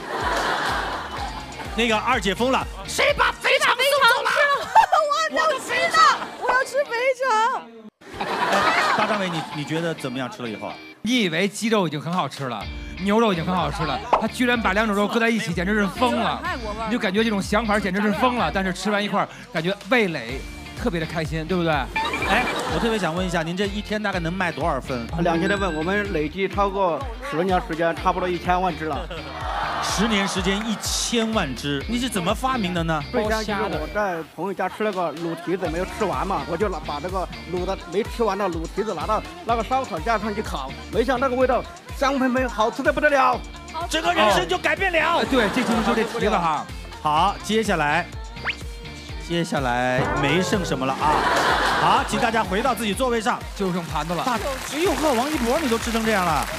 那个二姐疯了， 谁把肥肠送走了？我要吃的，我要吃肥肠。 大张伟，你你觉得怎么样？吃了以后， 你以为鸡肉已经很好吃了， 牛肉已经很好吃了，他居然把两种肉搁在一起，简直是疯了。你就感觉这种想法简直是疯了，但是吃完一块儿，感觉味蕾特别的开心，对不对？ 哎，我特别想问一下，您这一天大概能卖多少份？ 两千多份，我们累计超过十年时间，差不多一千万只了。 十年时间一千万只，你是怎么发明的呢？ 最先就是我在朋友家吃了个卤蹄子没有吃完嘛，我就拿把这个卤的没吃完的卤蹄子拿到那个烧烤架上去烤，没想到那个味道香喷喷，好吃的不得了， 整个人生就改变了。 哦、对，这就是说这蹄子哈。 好，接下来，接下来没剩什么了啊。好，请大家回到自己座位上， 就剩盘子了。 大只有和王一博你都吃成这样了。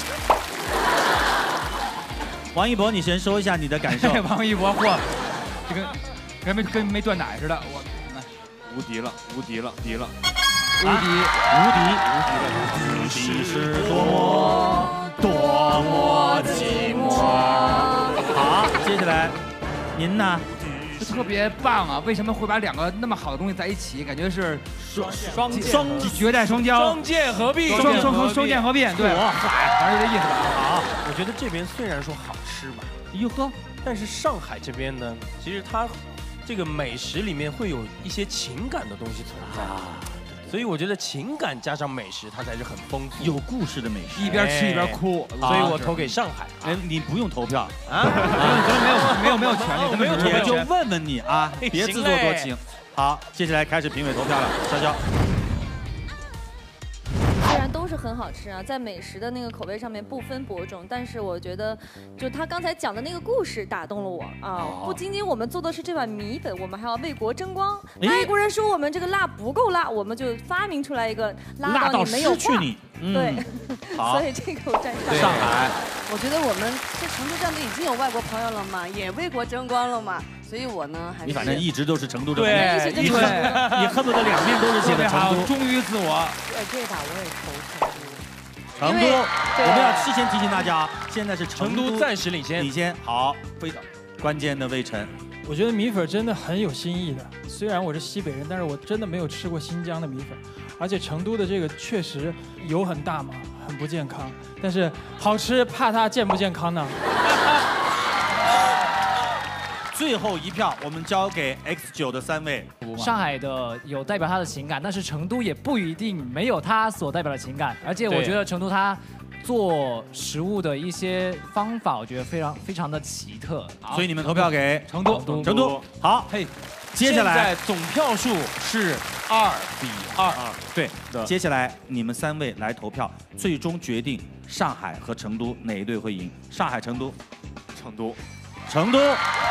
王一博，你先说一下你的感受。 王一博，嚯，这跟跟没跟没断奶似的，我无敌了，无敌了，敌了， 无敌， 无敌，无敌了！无敌是多么多么寂寞。好，接下来，您呢？ 就特别棒啊！为什么会把两个那么好的东西在一起？感觉是双双双绝代双骄， 双剑合璧， 双双双剑合璧，对，反正就这意思吧。 好，我觉得这边虽然说好吃吧， 哟呵， 但是上海这边呢，其实它这个美食里面会有一些情感的东西存在啊。所以我觉得情感加上美食，它才是很丰富、 有故事的美食。 一边吃一边哭， 所以我投给上海。 哎，你不用投票啊，没有没有没有权利， 没有权利就问问你啊，别自作多情。好，接下来开始评委投票了，潇潇。 虽然都是很好吃啊，在美食的那个口味上面不分伯仲，但是我觉得，就他刚才讲的那个故事打动了我啊！不仅仅我们做的是这碗米粉，我们还要为国争光。外国人说我们这个辣不够辣，我们就发明出来一个辣到你没有话。 失去你。 对，所以这个我站上。 上海， 我觉得我们在成都站都已经有外国朋友了嘛，也为国争光了嘛，所以我呢还是。 你反正一直都是成都的， 对， 你恨你恨不得两面都是写的成都， 忠于自我。 哎，这把我也投成都。 成都，我们要事先提醒大家，现在是成都暂时领先， 领先。好，非常关键的魏晨。 我觉得米粉真的很有新意的，虽然我是西北人，但是我真的没有吃过新疆的米粉，而且成都的这个确实油很大嘛，很不健康，但是好吃，怕它健不健康呢？ 最后一票，我们交给 X 九的三位。 上海的有代表他的情感，但是成都也不一定没有他所代表的情感，而且我觉得成都他。做食物的一些方法，我觉得非常非常的奇特， 所以你们投票给成都。 成都好，嘿，接下来总票数是二比二， 对，接下来你们三位来投票，最终决定上海和成都哪一队会赢。上海、成都， 成都， 成都，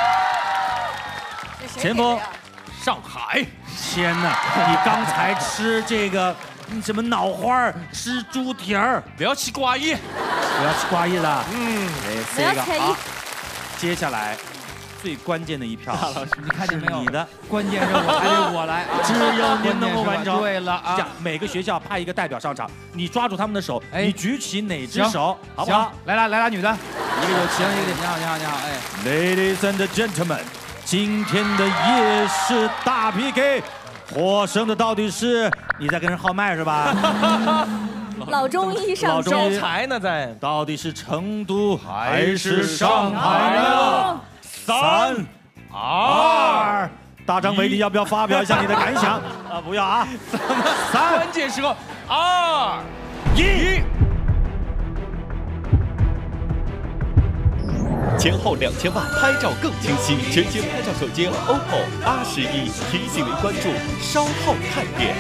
前锋， 上海。 天哪，你刚才吃这个。什么脑花吃猪蹄儿， 不要吃瓜叶， 不要吃瓜叶了。嗯， 不要猜好。接下来最关键的一票， 老师你看见没有？ 你的关键任务还得我来， 只有您能够完成。 对了啊， 这样每个学校派一个代表上场，你抓住他们的手，你举起哪只手，好不好？ 来来来俩女的， 一个有请一个你好你好你好，哎 ，Ladies and gentlemen， 今天的夜市大 P K。获胜的到底是你在跟人号脉是吧？ 老中医上招财呢在， 到底是成都还是上海呢？三二，大张伟，你要不要发表一下你的感想？啊，不要啊！ 三，关键时刻，二一。 前后两千万，拍照更清晰。全新拍照手机 O P P O R 十一，提醒您关注，稍后看点。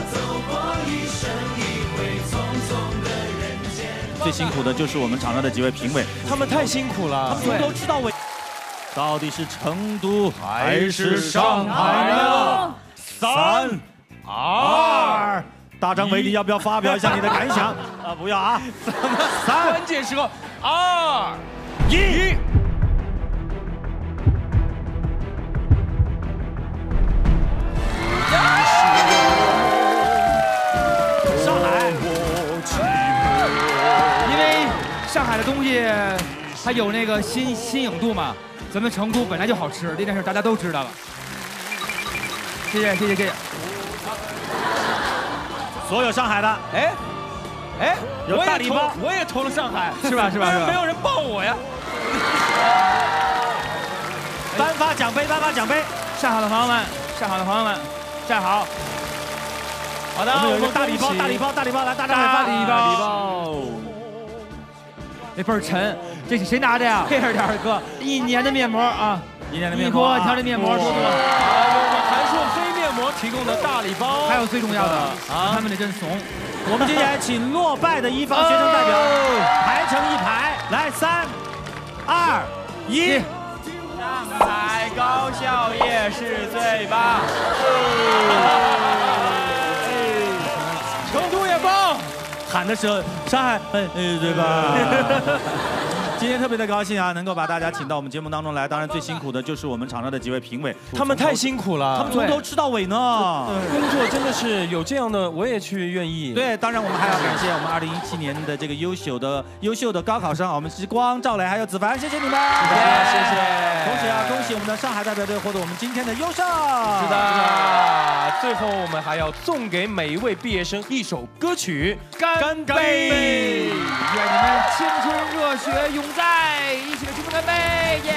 最辛苦的就是我们场上的几位评委， 他们太辛苦了， 他们从头吃到尾。到底是成都还是上海呢？三二，大张伟，你要不要发表一下你的感想？啊，不要啊！ 三，关键时刻，二。一， 上海， 因为上海的东西它有那个新新颖度嘛，咱们成都本来就好吃，这件事大家都知道了。谢谢谢谢谢谢。 所有上海的， 哎， 哎， 有我也投大礼包， 我也投了上海， 是吧？是吧？是吧？ 没有人抱我呀。 颁发奖杯，颁发奖杯。 站好的朋友们，站好的朋友们，站好。 好的，我们有一个大礼包，大礼包，大礼包，来，大张伟发礼包。那倍儿沉，这是谁拿的呀？这是二哥，一年的面膜啊， 一年的面膜， 一条的面膜，多多。 韩硕黑面膜提供的大礼包， 还有最重要的啊，他们得真怂。 我们接下来请落败的一方学生代表排成一排，来，三、二、一。 上海高校夜市最棒， 成都也棒，喊的时候上海嗯嗯最棒。今天特别的高兴啊，能够把大家请到我们节目当中来。当然最辛苦的就是我们场上的几位评委， 他们太辛苦了， 他们从头吃到尾呢。 工作真的是有这样的，我也去愿意。 对，当然我们还要感谢我们二零一七年的这个优秀的优秀的高考生啊，我们之光、赵磊还有子凡，谢谢你们， 谢谢谢谢。 同时啊，恭喜我们的上海代表队获得我们今天的优胜。 是的，最后我们还要送给每一位毕业生一首歌曲《干杯》， 愿你们青春热血永在，一起来冲干杯！耶！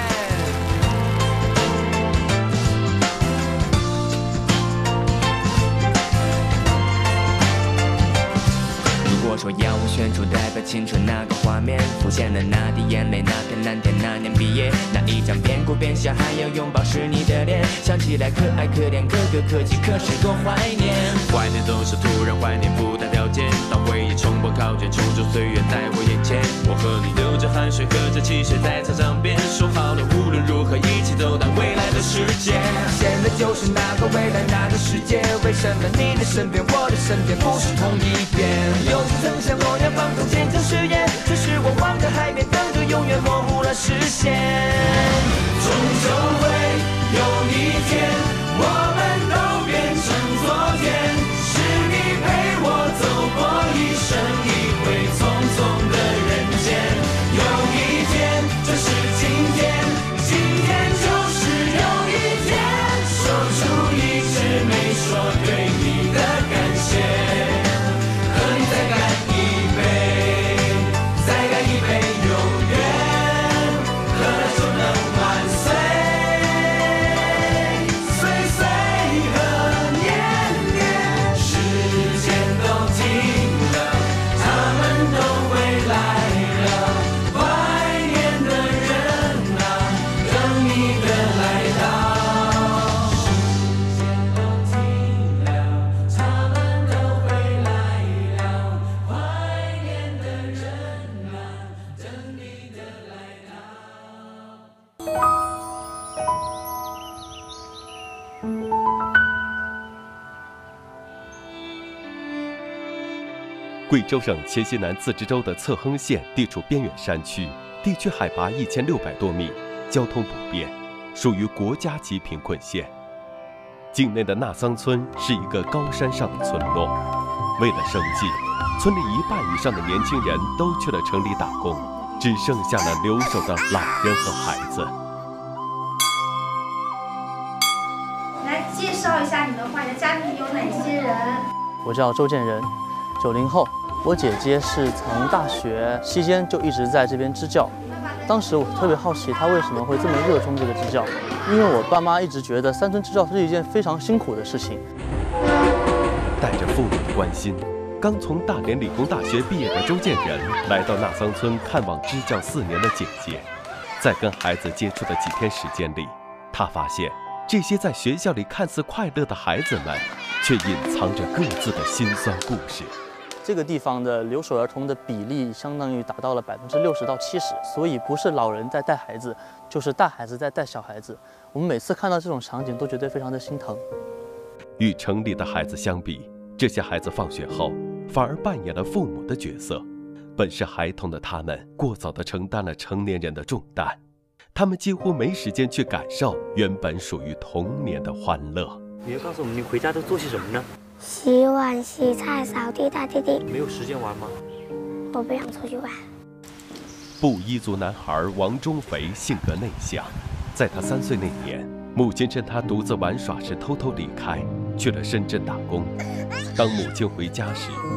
如果说要我选出代表青春那个画面，浮现的那滴眼泪，那片蓝天，那年毕业，那一张边哭边笑还要拥抱是你的脸，想起来可爱可怜，可歌可泣，可是多怀念。怀念总是突然怀念，不谈条件，当回忆冲破考卷，冲出岁月在我眼前，我和你流着汗水，喝着汽水，在操场边说好了，无论如何一起走到未来的世界。现在就是那个未来那个世界，为什么你的身边我的身边不是同一边？有时曾想诺亚方舟见证誓言，只是我望着海面，等着永远模糊了视线。终究会有一天，我们都变成昨天，是你陪我走过一生一回匆匆的人间。有一天，这是今天，今天就是有一天，说出一直没说对你的感谢。和你再干一杯，再干一杯，永远喝了就能万岁，岁岁和年年，时间都停了，他们都回来了，怀念的人啊，等你的来到。时间都停了，他们都回来了，怀念的人啊，等你的来到。 贵州省黔西南自治州的侧亨县地处边远山区，地区海拔一千六百多米，交通不便，属于国家级贫困县。境内的纳桑村是一个高山上的村落，为了生计，村里一半以上的年轻人都去了城里打工，只剩下了留守的老人和孩子。 来介绍一下你的话，你的家庭有哪些人？ 我叫周建仁，九零后。我姐姐是从大学期间就一直在这边支教。当时我特别好奇，她为什么会这么热衷这个支教？因为我爸妈一直觉得山村支教是一件非常辛苦的事情。 带着父母的关心，刚从大连理工大学毕业的周建仁来到纳桑村看望支教四年的姐姐。在跟孩子接触的几天时间里，他发现这些在学校里看似快乐的孩子们，却隐藏着各自的辛酸故事。 这个地方的留守儿童的比例相当于达到了百分之六十到七十，所以不是老人在带孩子，就是大孩子在带小孩子。我们每次看到这种场景，都觉得非常的心疼。 与城里的孩子相比，这些孩子放学后反而扮演了父母的角色。本是孩童的他们，过早地承担了成年人的重担，他们几乎没时间去感受原本属于童年的欢乐。 你要告诉我们，你回家都做些什么呢？ 洗碗、洗菜、扫地、打地地。 没有时间玩吗？ 我不想出去玩。 布依族男孩王忠肥性格内向，在他三岁那年，母亲趁他独自玩耍时偷偷离开，去了深圳打工。当母亲回家时，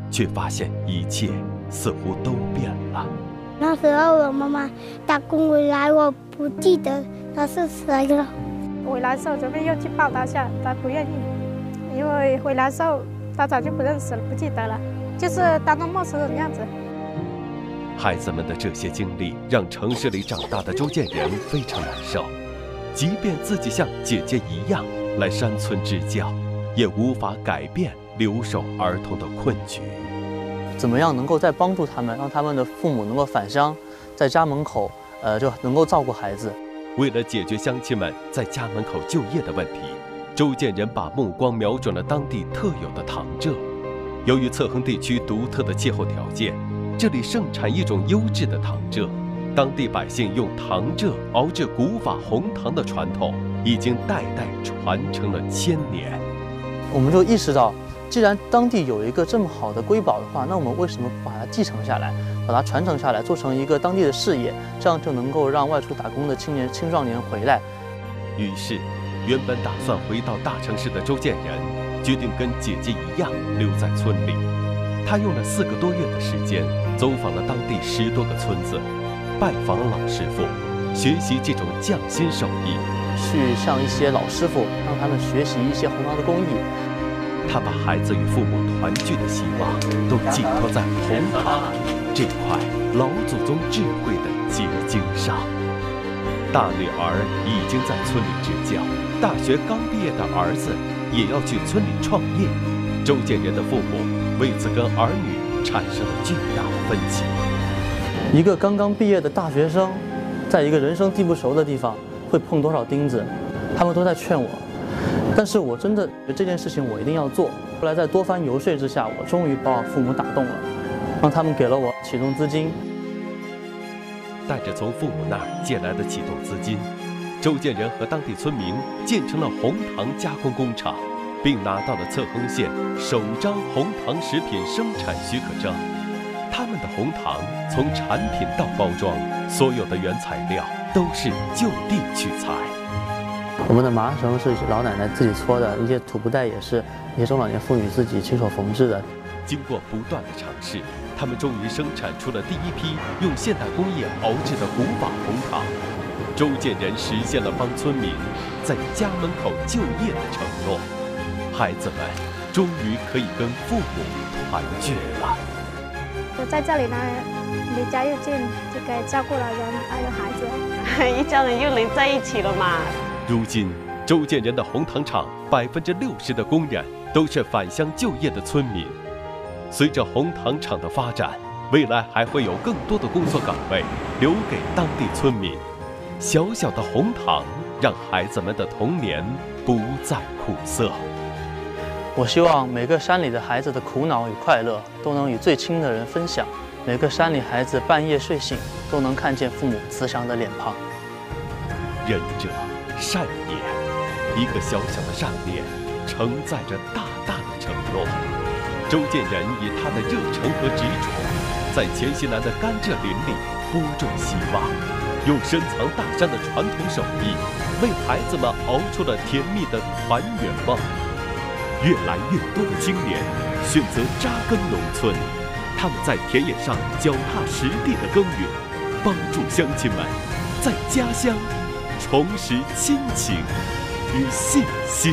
却发现一切似乎都变了。 那时候我妈妈打工回来，我不记得她是谁了。 回来的时候准备又去抱她下，她不愿意，因为回来的时候她早就不认识了，不记得了，就是当个陌生人的样子。 孩子们的这些经历让城市里长大的周建人非常难受，即便自己像姐姐一样来山村支教，也无法改变留守儿童的困局。 怎么样能够再帮助他们，让他们的父母能够返乡，在家门口，呃，就能够照顾孩子。 为了解决乡亲们在家门口就业的问题，周建人把目光瞄准了当地特有的塘蔗。由于侧横地区独特的气候条件，这里盛产一种优质的糖蔗。当地百姓用糖蔗熬制古法红糖的传统，已经代代传承了千年。 我们就意识到，既然当地有一个这么好的瑰宝的话，那我们为什么不把它继承下来，把它传承下来，做成一个当地的事业？这样就能够让外出打工的青年、青壮年回来。 于是，原本打算回到大城市的周建人，决定跟姐姐一样留在村里。他用了四个多月的时间，走访了当地十多个村子，拜访了老师傅，学习这种匠心手艺， 去向一些老师傅，让他们学习一些红糖的工艺。 他把孩子与父母团聚的希望都寄托在红糖这块老祖宗智慧的结晶上。大女儿已经在村里支教，大学刚毕业的儿子也要去村里创业。周建人的父母为此跟儿女产生了巨大的分歧。 一个刚刚毕业的大学生，在一个人生地不熟的地方，会碰多少钉子？他们都在劝我。但是我真的觉得这件事情我一定要做。后来在多番游说之下，我终于把我父母打动了，让他们给了我启动资金。 带着从父母那儿借来的启动资金，周建人和当地村民建成了红糖加工工厂，并拿到了侧横县首张红糖食品生产许可证。他们的红糖从产品到包装，所有的原材料都是就地取材。 我们的麻绳是老奶奶自己搓的，一些土布袋也是一些中老年妇女自己亲手缝制的。 经过不断的尝试，他们终于生产出了第一批用现代工业熬制的古法红糖。周建人实现了帮村民在家门口就业的承诺，孩子们终于可以跟父母团聚了。 我在这里呢，离家又近，就可以照顾老人还有孩子， 一家人又能在一起了嘛。 如今，周建人的红糖厂百分之六十的工人都是返乡就业的村民。随着红糖厂的发展，未来还会有更多的工作岗位留给当地村民。小小的红糖，让孩子们的童年不再苦涩。 我希望每个山里的孩子的苦恼与快乐都能与最亲的人分享，每个山里孩子半夜睡醒都能看见父母慈祥的脸庞。 仁者善也，一个小小的善念承载着大大的承诺。周建人以他的热诚和执着，在黔西南的甘蔗林里播种希望，用深藏大山的传统手艺，为孩子们熬出了甜蜜的团圆梦。越来越多的青年选择扎根农村，他们在田野上脚踏实地的耕耘，帮助乡亲们在家乡重拾亲情与信心。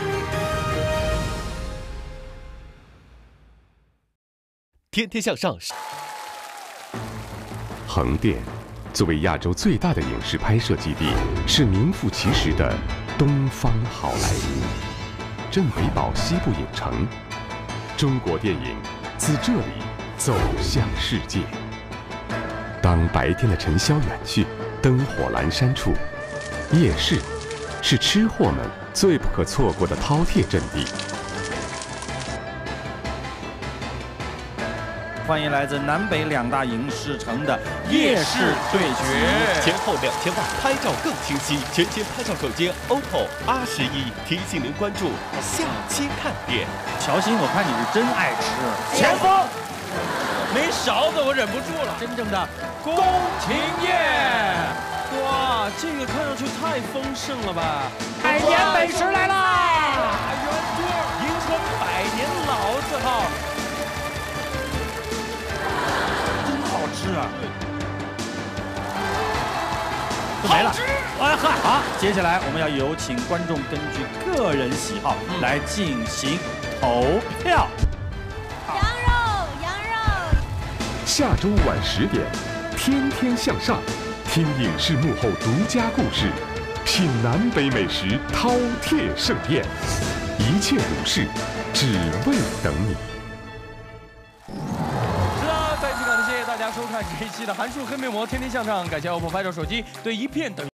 天天向上。 横店作为亚洲最大的影视拍摄基地，是名副其实的东方好莱坞。镇北堡西部影城，中国电影自这里走向世界。当白天的尘嚣远去，灯火阑珊处，夜市是吃货们最不可错过的饕餮阵地。 欢迎来自南北两大影视城的夜市对决， 前后两千万，拍照更清晰。全新拍照手机 O P P O R 十一，提醒您关注下期看点。 乔欣，我看你是真爱吃。前锋，没勺子我忍不住了。真正的宫廷宴， 哇，这个看上去太丰盛了吧！ 百年美食来啦！ 大圆桌，迎春百年老字号。 都没了。哎呵，好，接下来我们要有请观众根据个人喜好来进行投票。 羊肉，羊肉。 下周晚十点，天天向上，听影视幕后独家故事，品南北美食饕餮盛宴，一切如是，只为等你。 是的，再次感谢大家收看这一期的《韩束黑面膜天天向上》，感谢 O P P O 拍照手机对一片等。